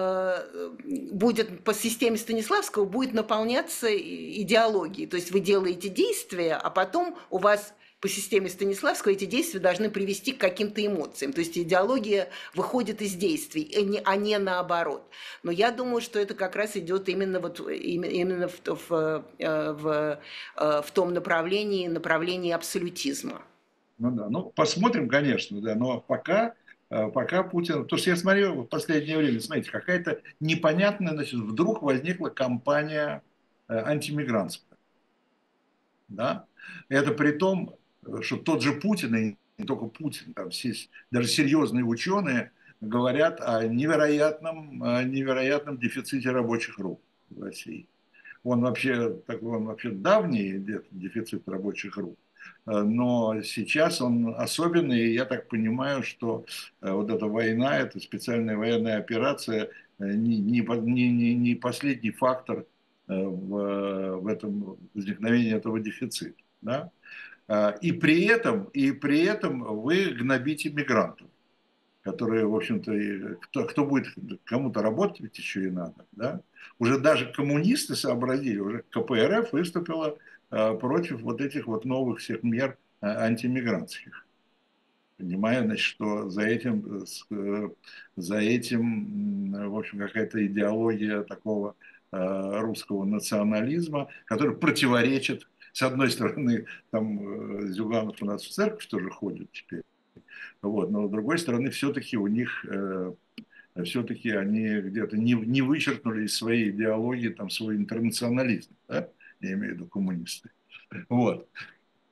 будет по системе Станиславского будет наполняться идеологией. То есть вы делаете действия, а потом у вас по системе Станиславского эти действия должны привести к каким-то эмоциям. То есть идеология выходит из действий, а не наоборот. Но я думаю, что это как раз идет именно, вот, именно в, в, в, в том направлении, направлении абсолютизма. Ну да, ну посмотрим, конечно, да, но пока, пока Путин, то что я смотрю в последнее время, смотрите, какая-то непонятная, значит, вдруг возникла кампания антимигрантская, да, это при том, что тот же Путин, и не только Путин, там все, даже серьезные ученые говорят о невероятном, о невероятном дефиците рабочих рук в России. Он вообще, такой, он вообще давний дефицит рабочих рук. Но сейчас он особенный, и я так понимаю, что вот эта война, эта специальная военная операция не, не, не, не последний фактор в, в этом возникновении этого дефицита. Да? И при этом, и при этом вы гнобите мигрантов, которые, в общем-то, кто, кто будет кому-то работать, ведь еще и надо, да? Уже даже коммунисты сообразили, уже ка пэ эр эф выступила э, против вот этих вот новых всех мер э, антимигрантских, понимая, значит, что за этим, э, за этим, в общем, какая-то идеология такого э, русского национализма, который противоречит, с одной стороны, там э, Зюганов у нас в церковь тоже ходит теперь, вот. Но с другой стороны, все-таки у них, э, все-таки они где-то не, не вычеркнули из своей идеологии там свой интернационализм, да? Я имею в виду коммунисты. Вот.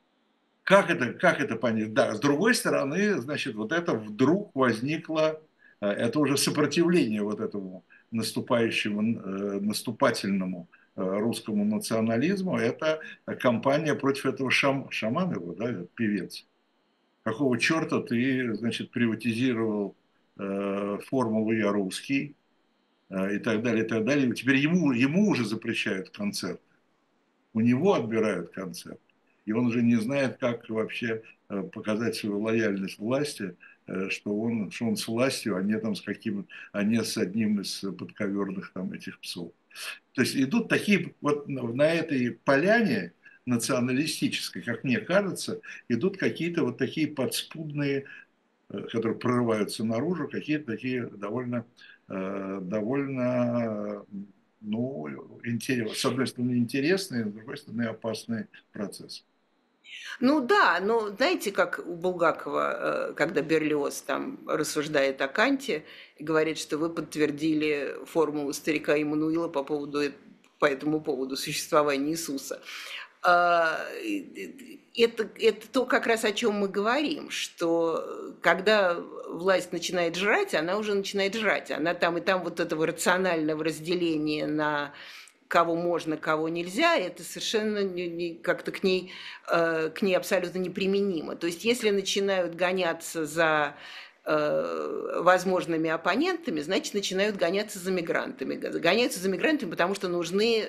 Как это, как это понять? Да, с другой стороны, значит, вот это вдруг возникло, Это уже сопротивление вот этому наступающему, наступательному русскому национализму. Это кампания против этого шам, Шаманова, да, певец. Какого черта ты, значит, приватизировал э, формулу «Я русский», э, и так далее, и так далее. Теперь ему, ему уже запрещают концерт. У него отбирают концерт. И он уже не знает, как вообще э, показать свою лояльность власти, э, что, он, что он с властью, а не, там, с каким, а не с одним из подковерных там, этих псов. То есть идут такие, вот на этой поляне националистической, как мне кажется, идут какие-то вот такие подспудные, которые прорываются наружу, какие-то такие довольно, довольно, ну, интерес, с одной стороны интересные, с другой стороны опасные процессы. Ну да, но знаете, как у Булгакова, когда Берлиоз там рассуждает о Канте и говорит, что вы подтвердили формулу старика Иммануила по поводу, по этому поводу существования Иисуса. Это, это то, как раз о чем мы говорим, что когда власть начинает жрать, она уже начинает жрать. Она там и там вот этого рационального разделения на кого можно, кого нельзя, это совершенно как-то к ней, к ней абсолютно неприменимо. То есть если начинают гоняться за возможными оппонентами, значит, начинают гоняться за мигрантами. Гоняются за мигрантами, потому что нужны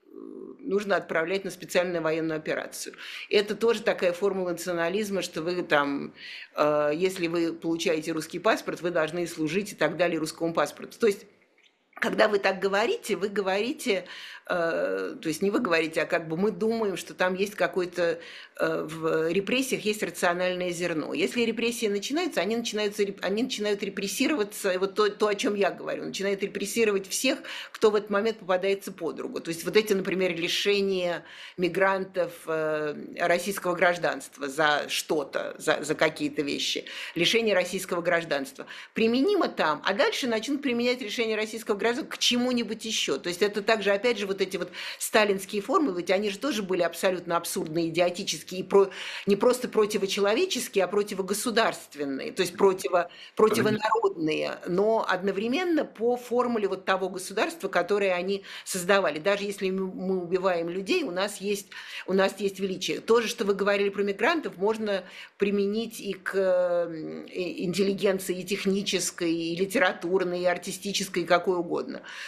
нужно отправлять на специальную военную операцию. Это тоже такая формула национализма, что вы там, э, если вы получаете русский паспорт, вы должны служить и так далее русскому паспорту. То есть, когда вы так говорите, вы говорите, э, то есть не вы говорите, а как бы мы думаем, что там есть какой-то, э, в репрессиях есть рациональное зерно. Если репрессии начинаются, они, начинаются, они начинают репрессироваться, вот то, то, о чем я говорю, начинают репрессировать всех, кто в этот момент попадается под руку. То есть вот эти, например, лишения мигрантов э, российского гражданства за что-то, за, за какие-то вещи, лишение российского гражданства, применимо там, а дальше начнут применять решение российского гражданства к чему-нибудь еще. То есть это также, опять же, вот эти вот сталинские формулы, ведь они же тоже были абсолютно абсурдные, идиотические, и про, не просто противочеловеческие, а противогосударственные, то есть противо, противонародные, но одновременно по формуле вот того государства, которое они создавали. Даже если мы убиваем людей, у нас есть, у нас есть величие. То же, что вы говорили про мигрантов, можно применить и к интеллигенции, и технической, и литературной, и артистической, и какой угодно.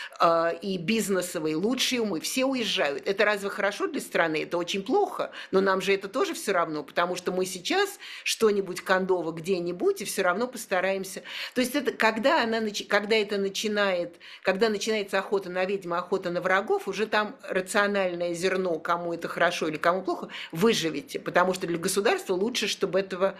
И бизнесовые, лучшие умы, все уезжают. Это разве хорошо для страны? Это очень плохо, но нам же это тоже все равно, потому что мы сейчас что-нибудь кондово где-нибудь и все равно постараемся. То есть это, когда, она, когда это начинает, когда начинается охота на ведьм, охота на врагов, уже там рациональное зерно, кому это хорошо или кому плохо, выживете, потому что для государства лучше, чтобы этого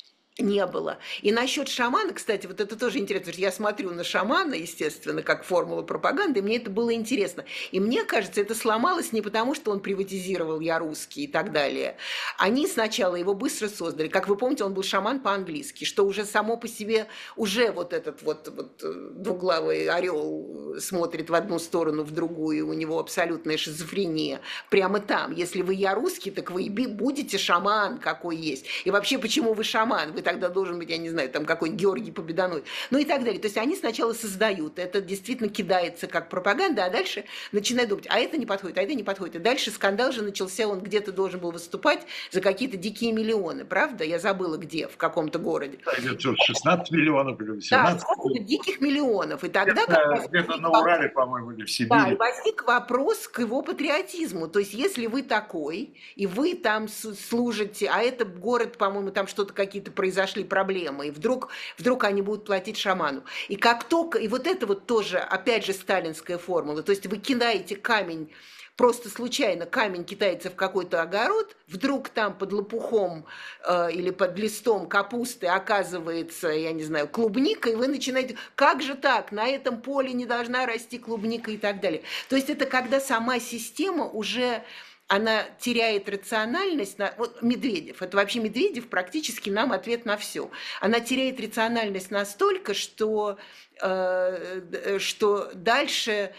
не было. И насчет шамана, кстати, вот это тоже интересно, потому что я смотрю на шамана, естественно, как формула пропаганды, и мне это было интересно. И мне кажется, это сломалось не потому, что он приватизировал «Я русский» и так далее. Они сначала его быстро создали. Как вы помните, он был шаман по-английски, что уже само по себе, уже вот этот вот, вот двуглавый орел смотрит в одну сторону, в другую, у него абсолютная шизофрения. Прямо там. Если вы «Я русский», так вы будете шаман какой есть. И вообще, почему вы шаман? Вы тогда должен быть, я не знаю, там какой-нибудь Георгий Победоносец, ну и так далее. То есть они сначала создают, это действительно кидается как пропаганда, а дальше начинают думать, а это не подходит, а это не подходит. И дальше скандал же начался, он где-то должен был выступать за какие-то дикие миллионы, правда? Я забыла где, в каком-то городе. шестнадцать миллионов или семнадцать. Да, сколько диких миллионов. И тогда где-то, как раз где-то на Урале, по-моему, или в Сибири. Да, и возник вопрос к его патриотизму. То есть, если вы такой, и вы там служите, а это город, по-моему, там что-то какие-то произошли проблемы, и вдруг, вдруг они будут платить шаману. И как только, и вот это вот тоже, опять же, сталинская формула, то есть вы кидаете камень, просто случайно камень кидается в какой-то огород, вдруг там под лопухом э, или под листом капусты оказывается, я не знаю, клубника, и вы начинаете, как же так, на этом поле не должна расти клубника и так далее. То есть это когда сама система уже... она теряет рациональность, на... вот Медведев, это вообще Медведев практически нам ответ на все. Она теряет рациональность настолько, что, э, что дальше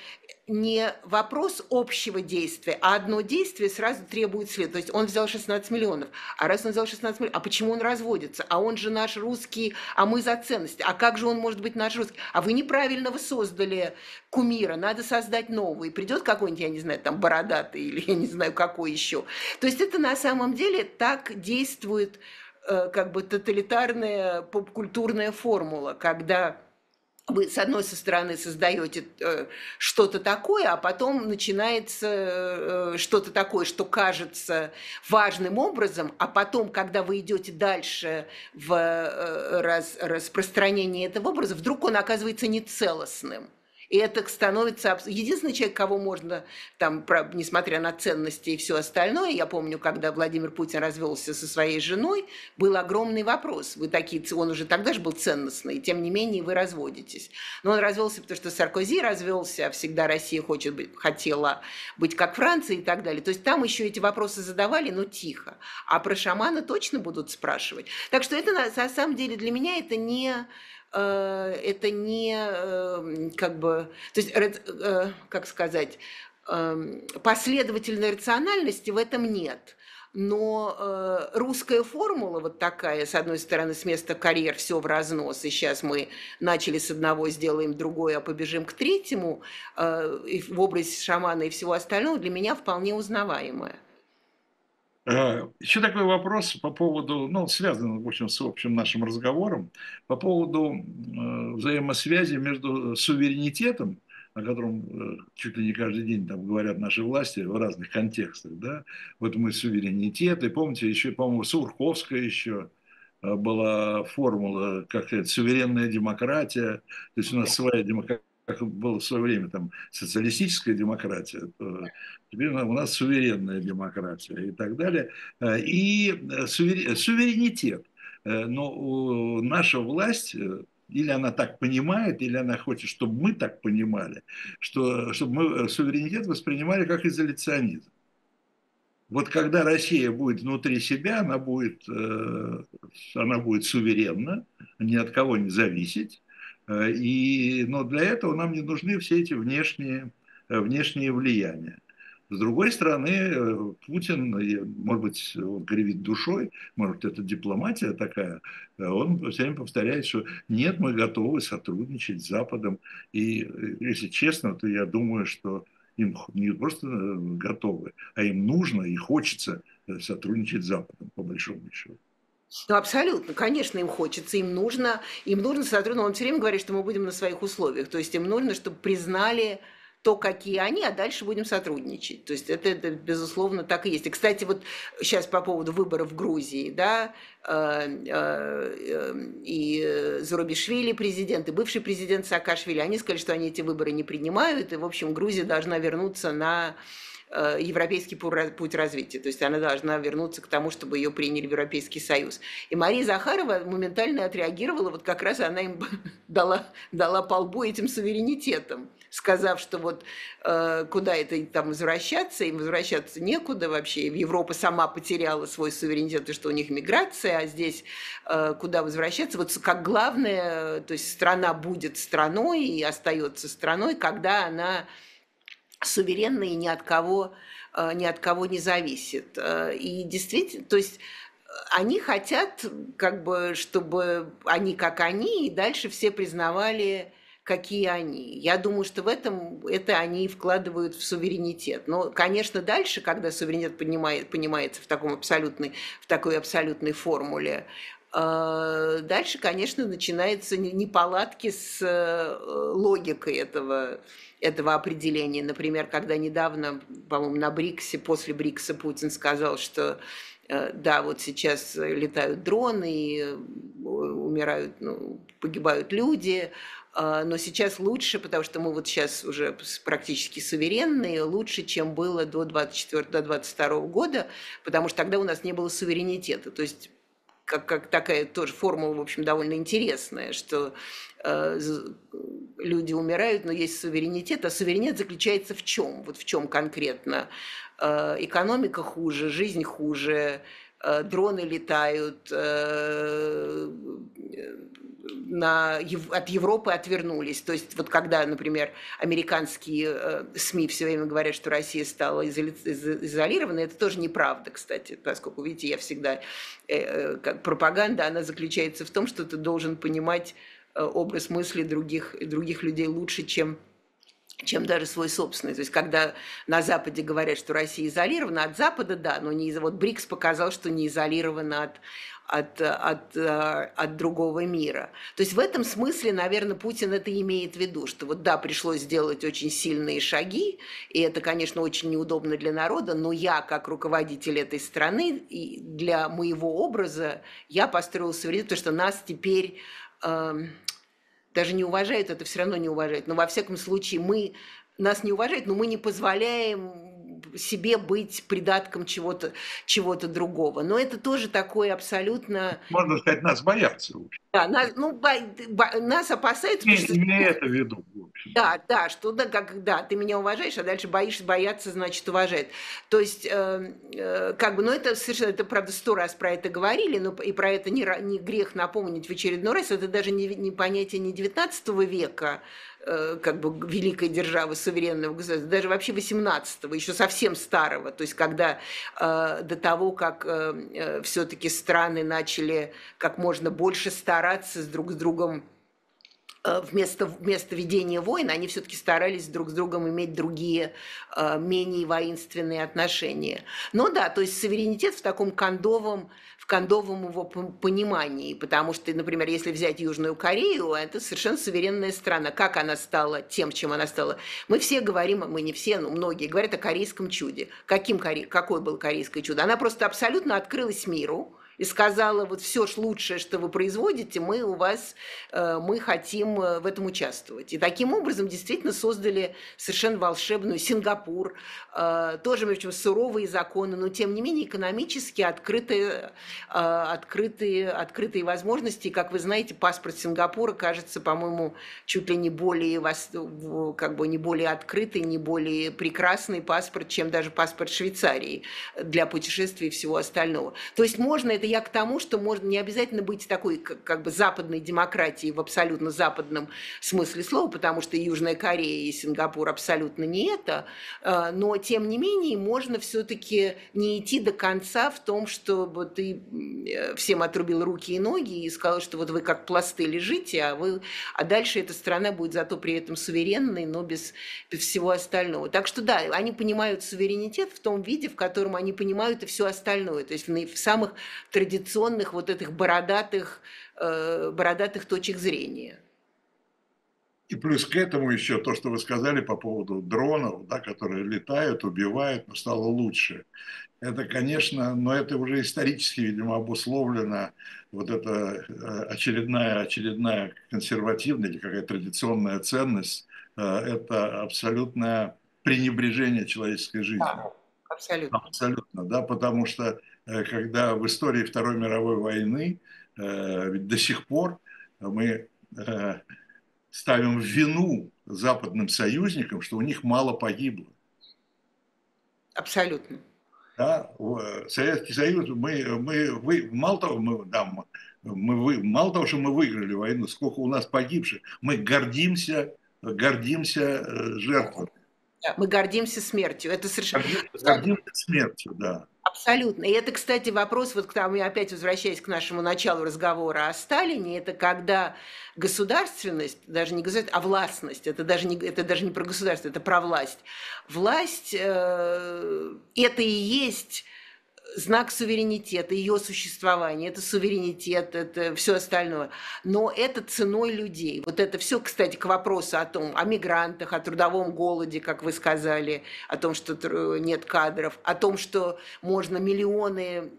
не вопрос общего действия, а одно действие сразу требует след. То есть он взял шестнадцать миллионов, а раз он взял шестнадцать миллионов, а почему он разводится? А он же наш русский, а мы за ценности. А как же он может быть наш русский? А вы неправильно вы создали кумира, надо создать новый. Придет какой-нибудь, я не знаю, там бородатый или я не знаю какой еще. То есть это на самом деле так действует э, как бы тоталитарная поп-культурная формула, когда вы, с одной стороны, создаете э, что-то такое, а потом начинается э, что-то такое, что кажется важным образом, а потом, когда вы идете дальше в э, раз, распространении этого образа, вдруг он оказывается нецелостным. И это становится единственный человек, кого можно, там, несмотря на ценности и все остальное, я помню, когда Владимир Путин развелся со своей женой, был огромный вопрос. Вы такие, он уже тогда же был ценностный, тем не менее вы разводитесь. Но он развелся, потому что Саркози развелся, а всегда Россия хочет быть, хотела быть как Франция и так далее. То есть там еще эти вопросы задавали, но тихо. А про шамана точно будут спрашивать. Так что это на, на самом деле для меня это не... это не как бы, то есть, как сказать, последовательной рациональности в этом нет. Но русская формула вот такая, с одной стороны, с места карьер все в разнос, и сейчас мы начали с одного, сделаем другое, а побежим к третьему, в область шамана и всего остального, для меня вполне узнаваемая. Еще такой вопрос по поводу, ну, связанный, в общем, с общим нашим разговором, по поводу э, взаимосвязи между суверенитетом, о котором э, чуть ли не каждый день там говорят наши власти в разных контекстах, да, вот мы суверенитет, и помните, еще, по-моему, Сурховская еще э, была формула, как это, суверенная демократия, то есть у нас своя демократия, как было в свое время там социалистическая демократия, то теперь у нас суверенная демократия и так далее. И суверенитет. Но наша власть, или она так понимает, или она хочет, чтобы мы так понимали, что, чтобы мы суверенитет воспринимали как изоляционизм. Вот когда Россия будет внутри себя, она будет, она будет суверенна, ни от кого не зависеть. И, но для этого нам не нужны все эти внешние, внешние влияния. С другой стороны, Путин, может быть, он кривит душой, может, это дипломатия такая, он все время повторяет, что нет, мы готовы сотрудничать с Западом. И, если честно, то я думаю, что им не просто готовы, а им нужно и хочется сотрудничать с Западом, по большому счету. Ну, абсолютно, конечно, им хочется, им нужно, им нужно сотрудничать. Он все время говорит, что мы будем на своих условиях. То есть им нужно, чтобы признали то, какие они, а дальше будем сотрудничать. То есть это, это безусловно, так и есть. И, кстати, вот сейчас по поводу выборов в Грузии, да, э, э, и Зурабишвили президент, и бывший президент Саакашвили, они сказали, что они эти выборы не принимают, и, в общем, Грузия должна вернуться на европейский путь развития. То есть она должна вернуться к тому, чтобы ее приняли в Европейский Союз. И Мария Захарова моментально отреагировала, вот как раз она им дала, дала по лбу этим суверенитетом, сказав, что вот э, куда это там возвращаться, им возвращаться некуда вообще. Европа сама потеряла свой суверенитет, и что у них миграция, а здесь э, куда возвращаться. Вот как главное, то есть страна будет страной и остается страной, когда она суверенна и ни от кого, ни от кого не зависит. И действительно, то есть они хотят, как бы, чтобы они как они, и дальше все признавали, какие они. Я думаю, что в этом это они вкладывают в суверенитет. Но, конечно, дальше, когда суверенитет понимает, понимается в, таком абсолютной, в такой абсолютной формуле, дальше, конечно, начинаются неполадки с логикой этого, этого определения. Например, когда недавно, по-моему, на БРИКСе, после БРИКСа Путин сказал, что да, вот сейчас летают дроны, и умирают, ну, погибают люди, но сейчас лучше, потому что мы вот сейчас уже практически суверенные, лучше, чем было до двадцать четвёртого, до двадцать второго года, потому что тогда у нас не было суверенитета. То есть Как, как такая тоже формула, в общем, довольно интересная, что э, люди умирают, но есть суверенитет, а суверенитет заключается в чем? Вот в чем конкретно? Э, экономика хуже, жизнь хуже, э, дроны летают, э, на, от Европы отвернулись. То есть вот когда, например, американские СМИ все время говорят, что Россия стала изолированной, это тоже неправда, кстати, поскольку, видите, я всегда, как пропаганда, она заключается в том, что ты должен понимать образ мысли других, других людей лучше, чем чем даже свой собственный. То есть, когда на Западе говорят, что Россия изолирована от Запада, да, но не, вот БРИКС показал, что не изолирована от, от, от, от другого мира. То есть, в этом смысле, наверное, Путин это имеет в виду, что вот да, пришлось сделать очень сильные шаги, и это, конечно, очень неудобно для народа, но я, как руководитель этой страны, и для моего образа, я построил суверенитет, потому что нас теперь... Э, даже не уважают, это все равно не уважают. Но во всяком случае мы, нас не уважают, но мы не позволяем себе быть придатком чего-то чего-то другого. Но это тоже такое абсолютно... Можно сказать, нас боятся. Да, нас, ну, бо, бо, нас опасаются... Не, что... не это в виду. Да, да, что да, как, да, ты меня уважаешь, а дальше боишься, бояться, значит, уважает. То есть, э, э, как бы, ну, это совершенно, это, правда, сто раз про это говорили, но и про это не, не грех напомнить в очередной раз, это даже не, не понятие не девятнадцатого века, э, как бы, великой державы, суверенного государства, даже вообще восемнадцатого, еще совсем старого, то есть, когда э, до того, как э, э, все-таки страны начали как можно больше стараться с друг с другом, Вместо, вместо ведения войн они все-таки старались друг с другом иметь другие, менее воинственные отношения. Но да, то есть суверенитет в таком кондовом, в кондовом его понимании, потому что, например, если взять Южную Корею, это совершенно суверенная страна. Как она стала тем, чем она стала? Мы все говорим, мы не все, но многие говорят о корейском чуде. Каким, какое было корейское чудо? Она просто абсолютно открылась миру, и сказала, вот все ж лучшее, что вы производите, мы у вас, мы хотим в этом участвовать. И таким образом действительно создали совершенно волшебную Сингапур, тоже, в общем, суровые законы, но тем не менее экономически открытые, открытые, открытые возможности. И, как вы знаете, паспорт Сингапура кажется, по-моему, чуть ли не более, как бы не более открытый, не более прекрасный паспорт, чем даже паспорт Швейцарии для путешествий и всего остального. То есть можно это я к тому, что можно не обязательно быть такой как, как бы западной демократией в абсолютно западном смысле слова, потому что Южная Корея и Сингапур абсолютно не это, но тем не менее можно все-таки не идти до конца в том, чтобы ты всем отрубил руки и ноги и сказал, что вот вы как пласты лежите, а, вы, а дальше эта страна будет зато при этом суверенной, но без, без всего остального. Так что да, они понимают суверенитет в том виде, в котором они понимают и все остальное, то есть в, в самых традиционных вот этих бородатых, э, бородатых точек зрения. И плюс к этому еще то, что вы сказали по поводу дронов, да, которые летают, убивают, но стало лучше. Это, конечно, но это уже исторически, видимо, обусловлено, вот эта очередная, очередная консервативная или какая-то традиционная ценность, это абсолютное пренебрежение человеческой жизнью. Да, абсолютно. Абсолютно, да, потому что когда в истории Второй мировой войны, ведь до сих пор мы ставим в вину западным союзникам, что у них мало погибло. Абсолютно. Да, Советский Союз, мы, мы, вы, мало того, мы, да, мы, мы, мало того, что мы выиграли войну, сколько у нас погибших, мы гордимся, гордимся жертвами. Мы гордимся смертью. Это совершенно... Гордимся, гордимся смертью, да. Абсолютно. И это, кстати, вопрос, вот там, я опять возвращаясь к нашему началу разговора о Сталине, это когда государственность, даже не государственность, а властность, это даже не, это даже не про государство, это про власть. Власть э, это и есть знак суверенитета, ее существования, это суверенитет, это все остальное. Но это ценой людей. Вот это все, кстати, к вопросу о том, о мигрантах, о трудовом голоде, как вы сказали, о том, что нет кадров, о том, что можно миллионы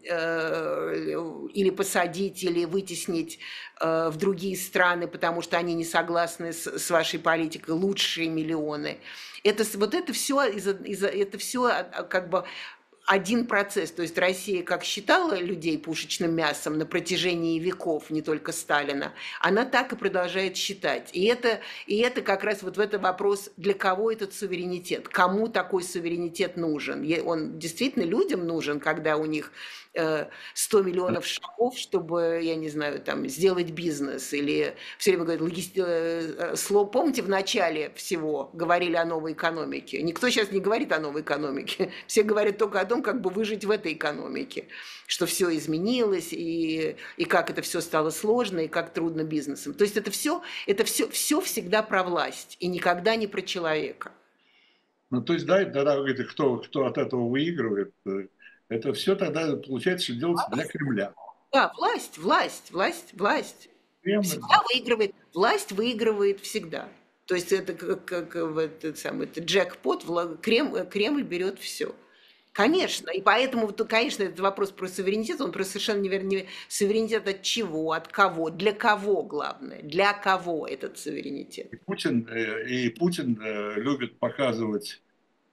э, или посадить, или вытеснить э, в другие страны, потому что они не согласны с, с вашей политикой, лучшие миллионы. Это, вот это все, это все как бы один процесс. То есть Россия, как считала людей пушечным мясом на протяжении веков, не только Сталина, она так и продолжает считать. И это, и это как раз вот в этот вопрос, для кого этот суверенитет, кому такой суверенитет нужен. Он действительно людям нужен, когда у них сто миллионов шагов, чтобы, я не знаю, там, сделать бизнес, или все время говорят, логисти... слово, помните, в начале всего говорили о новой экономике? Никто сейчас не говорит о новой экономике, все говорят только о том, как бы выжить в этой экономике, что все изменилось, и, и как это все стало сложно, и как трудно бизнесом. То есть это все, это все, все всегда про власть, и никогда не про человека. Ну, то есть, да, тогда говорит, кто, кто от этого выигрывает, это все тогда, получается, что делается для Кремля. Да, власть, власть, власть, власть. Кремль. Всегда выигрывает, власть выигрывает всегда. То есть это как, как этот самый это джекпот, Кремль, Кремль берет все. Конечно, и поэтому, конечно, этот вопрос про суверенитет, он просто совершенно неверный. Суверенитет от чего, от кого, для кого главное, для кого этот суверенитет. И Путин, и Путин любит показывать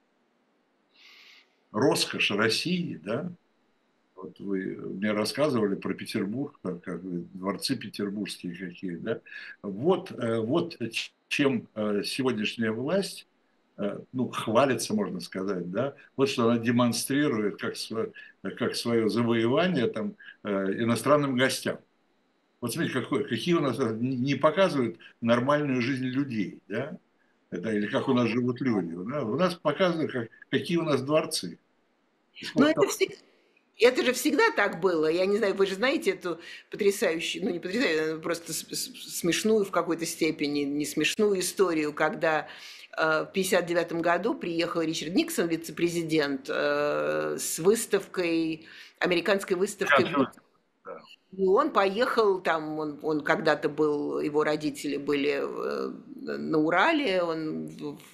роскошь России, да? Вот вы мне рассказывали про Петербург, как, как дворцы петербургские какие, да? Вот, вот чем сегодняшняя власть, ну, хвалится, можно сказать, да? Вот что она демонстрирует как свое, как свое завоевание там, иностранным гостям. Вот смотрите, какой, какие у нас не показывают нормальную жизнь людей, да? Это, или как у нас живут люди. Да? У нас показывают, как, какие у нас дворцы. Но это всегда, это же всегда так было. Я не знаю, вы же знаете эту потрясающую, ну не потрясающую, просто смешную в какой-то степени, не смешную историю, когда в пятьдесят девятом году приехал Ричард Никсон, вице-президент, с выставкой, американской выставкой. И он поехал, там, он, он когда-то был, его родители были на Урале, он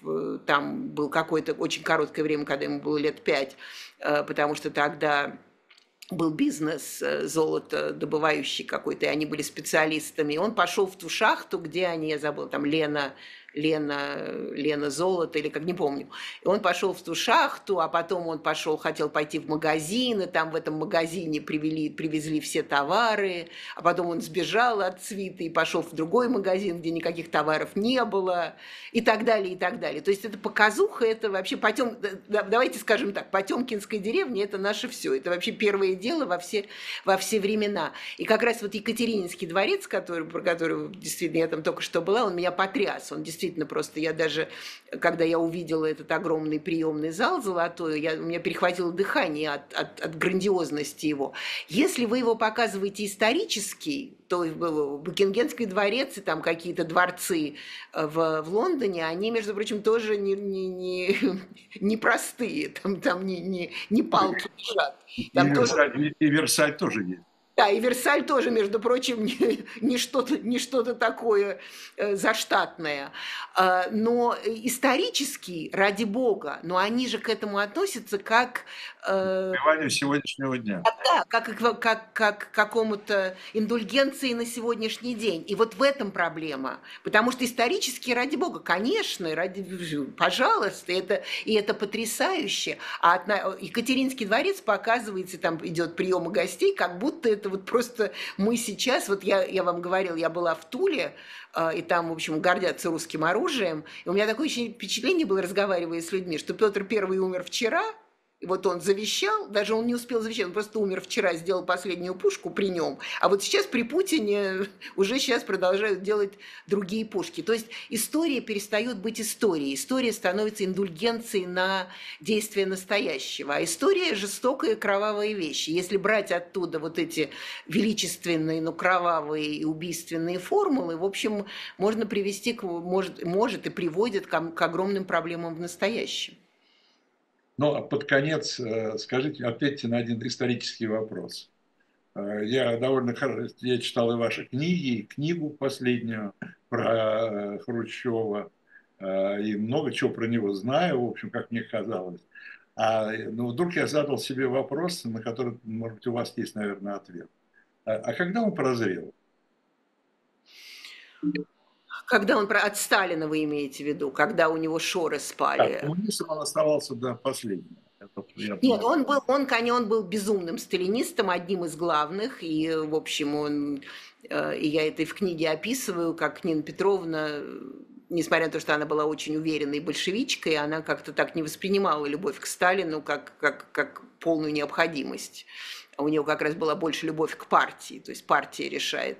там был какое-то очень короткое время, когда ему было лет пять, потому что тогда был бизнес золотодобывающий какой-то, и они были специалистами. И он пошел в ту шахту, где они, я забыла, там Лена... Лена, Лена Золото, или как, не помню. И он пошел в ту шахту, а потом он пошел, хотел пойти в магазин, и там в этом магазине привели, привезли все товары, а потом он сбежал от свиты и пошел в другой магазин, где никаких товаров не было, и так далее, и так далее. То есть это показуха, это вообще Потем... давайте скажем так, Потемкинская деревня – это наше все, это вообще первое дело во все, во все времена. И как раз вот Екатерининский дворец, который, про который действительно я там только что была, он меня потряс, он действительно Действительно, просто я даже, когда я увидела этот огромный приемный зал золотой, я, у меня перехватило дыхание от, от, от грандиозности его. Если вы его показываете исторически, то Букингемский дворец и там какие-то дворцы в, в Лондоне, они, между прочим, тоже не, не, не, не простые, там, там не, не, не палки лежат. Там и, тоже... Версаль, и Версаль тоже есть. Да, и Версаль тоже, между прочим, не, не что-то не что-то такое э, заштатное. Э, но исторически, ради бога, но они же к этому относятся как... Э, сегодняшнего дня. Да, как, как, как, как к какому-то индульгенции на сегодняшний день. И вот в этом проблема. Потому что исторически, ради бога, конечно, ради, пожалуйста, это, и это потрясающе. А от, Екатерининский дворец показывается, там идет прием гостей, как будто это вот просто мы сейчас, вот я, я вам говорила, я была в Туле, и там, в общем, гордятся русским оружием, и у меня такое впечатление было, разговаривая с людьми, что Петр Первый умер вчера, и вот он завещал, даже он не успел завещать, он просто умер вчера, сделал последнюю пушку при нем, а вот сейчас при Путине уже сейчас продолжают делать другие пушки. То есть история перестает быть историей, история становится индульгенцией на действия настоящего, а история – жестокая кровавая вещь. Если брать оттуда вот эти величественные, но кровавые и убийственные формулы, в общем, можно привести, к, может, может и приводит к, к огромным проблемам в настоящем. Ну, а под конец скажите, ответьте на один исторический вопрос. Я довольно хорошо, я читал и ваши книги, и книгу последнюю про Хрущева, и много чего про него знаю, в общем, как мне казалось. А ну, вдруг я задал себе вопрос, на который, может быть, у вас есть, наверное, ответ. А когда он прозрел? Когда он от Сталина, вы имеете в виду, когда у него шоры спали? Да, коммунистом он оставался до последнего. Я Нет, понимаю. он был, он, конечно, он был безумным сталинистом, одним из главных, и, в общем, он, э, и я это и в книге описываю, как Нина Петровна, э, несмотря на то, что она была очень уверенной большевичкой, она как-то так не воспринимала любовь к Сталину как, как, как полную необходимость. У нее как раз была больше любовь к партии, то есть партия решает.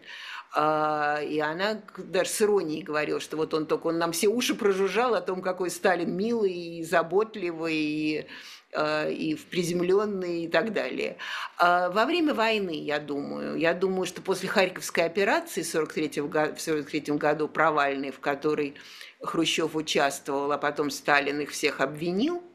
А, И она даже с иронией говорила, что вот он только он нам все уши прожужжал о том, какой Сталин милый и заботливый, и, э, и приземленный и так далее. А Во время войны, я думаю, я думаю, что после Харьковской операции сорок третьего года, в сорок третьем году провальной, в которой Хрущев участвовал, а потом Сталин их всех обвинил,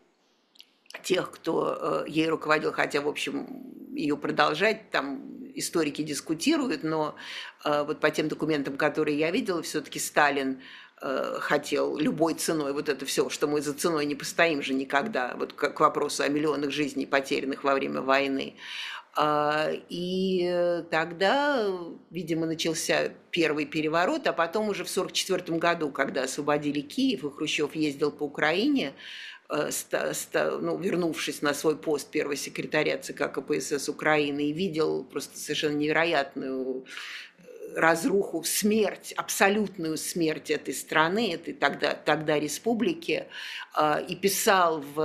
тех, кто э, ей руководил, хотя, в общем, ее продолжать, там историки дискутируют, но э, вот по тем документам, которые я видела, все-таки Сталин э, хотел любой ценой, вот это все, что мы за ценой не постоим же никогда, вот к, к вопросу о миллионах жизней, потерянных во время войны. А, И тогда, видимо, начался первый переворот, а потом уже в сорок четвёртом году, когда освободили Киев, и Хрущев ездил по Украине, э, ста- ста- ну, вернувшись на свой пост первого секретаря ЦК КПСС Украины, и видел просто совершенно невероятную разруху, смерть, абсолютную смерть этой страны, этой тогда, тогда республики, э, и писал в,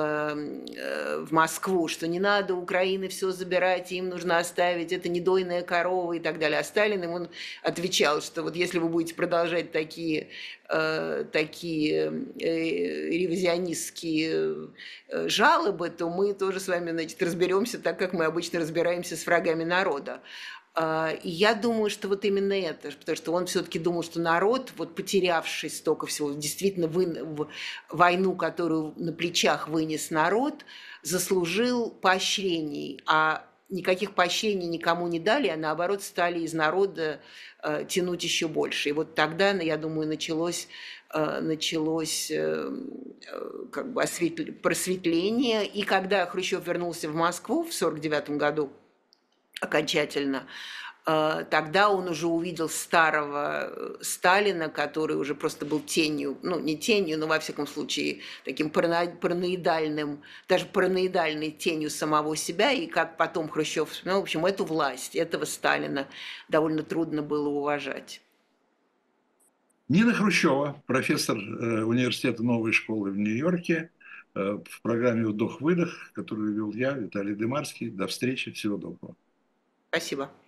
э, в Москву, что не надо Украины все забирать, им нужно оставить, это не дойная корова и так далее. А Сталин ему отвечал, что вот если вы будете продолжать такие, э, такие э, ревизионистские э, жалобы, то мы тоже с вами, значит, разберемся так, как мы обычно разбираемся с врагами народа. А, И я думаю, что вот именно это, потому что он все-таки думал, что народ, вот потерявший столько всего, действительно вы, в войну, которую на плечах вынес народ, заслужил поощрений, а никаких поощрений никому не дали, а наоборот стали из народа э, тянуть еще больше. И вот тогда, я думаю, началось, э, началось э, э, как бы осветл- просветление. И когда Хрущев вернулся в Москву в сорок девятом году, окончательно, э, тогда он уже увидел старого э, Сталина, который уже просто был тенью, ну не тенью, но во всяком случае таким парано- параноидальным, даже параноидальной тенью самого себя, и как потом Хрущев, ну, в общем, эту власть, этого Сталина довольно трудно было уважать. Нина Хрущева, профессор э, университета новой школы в Нью-Йорке, э, в программе «Вдох-выдох», которую вел я, Виталий Дымарский. До встречи, всего доброго. Спасибо.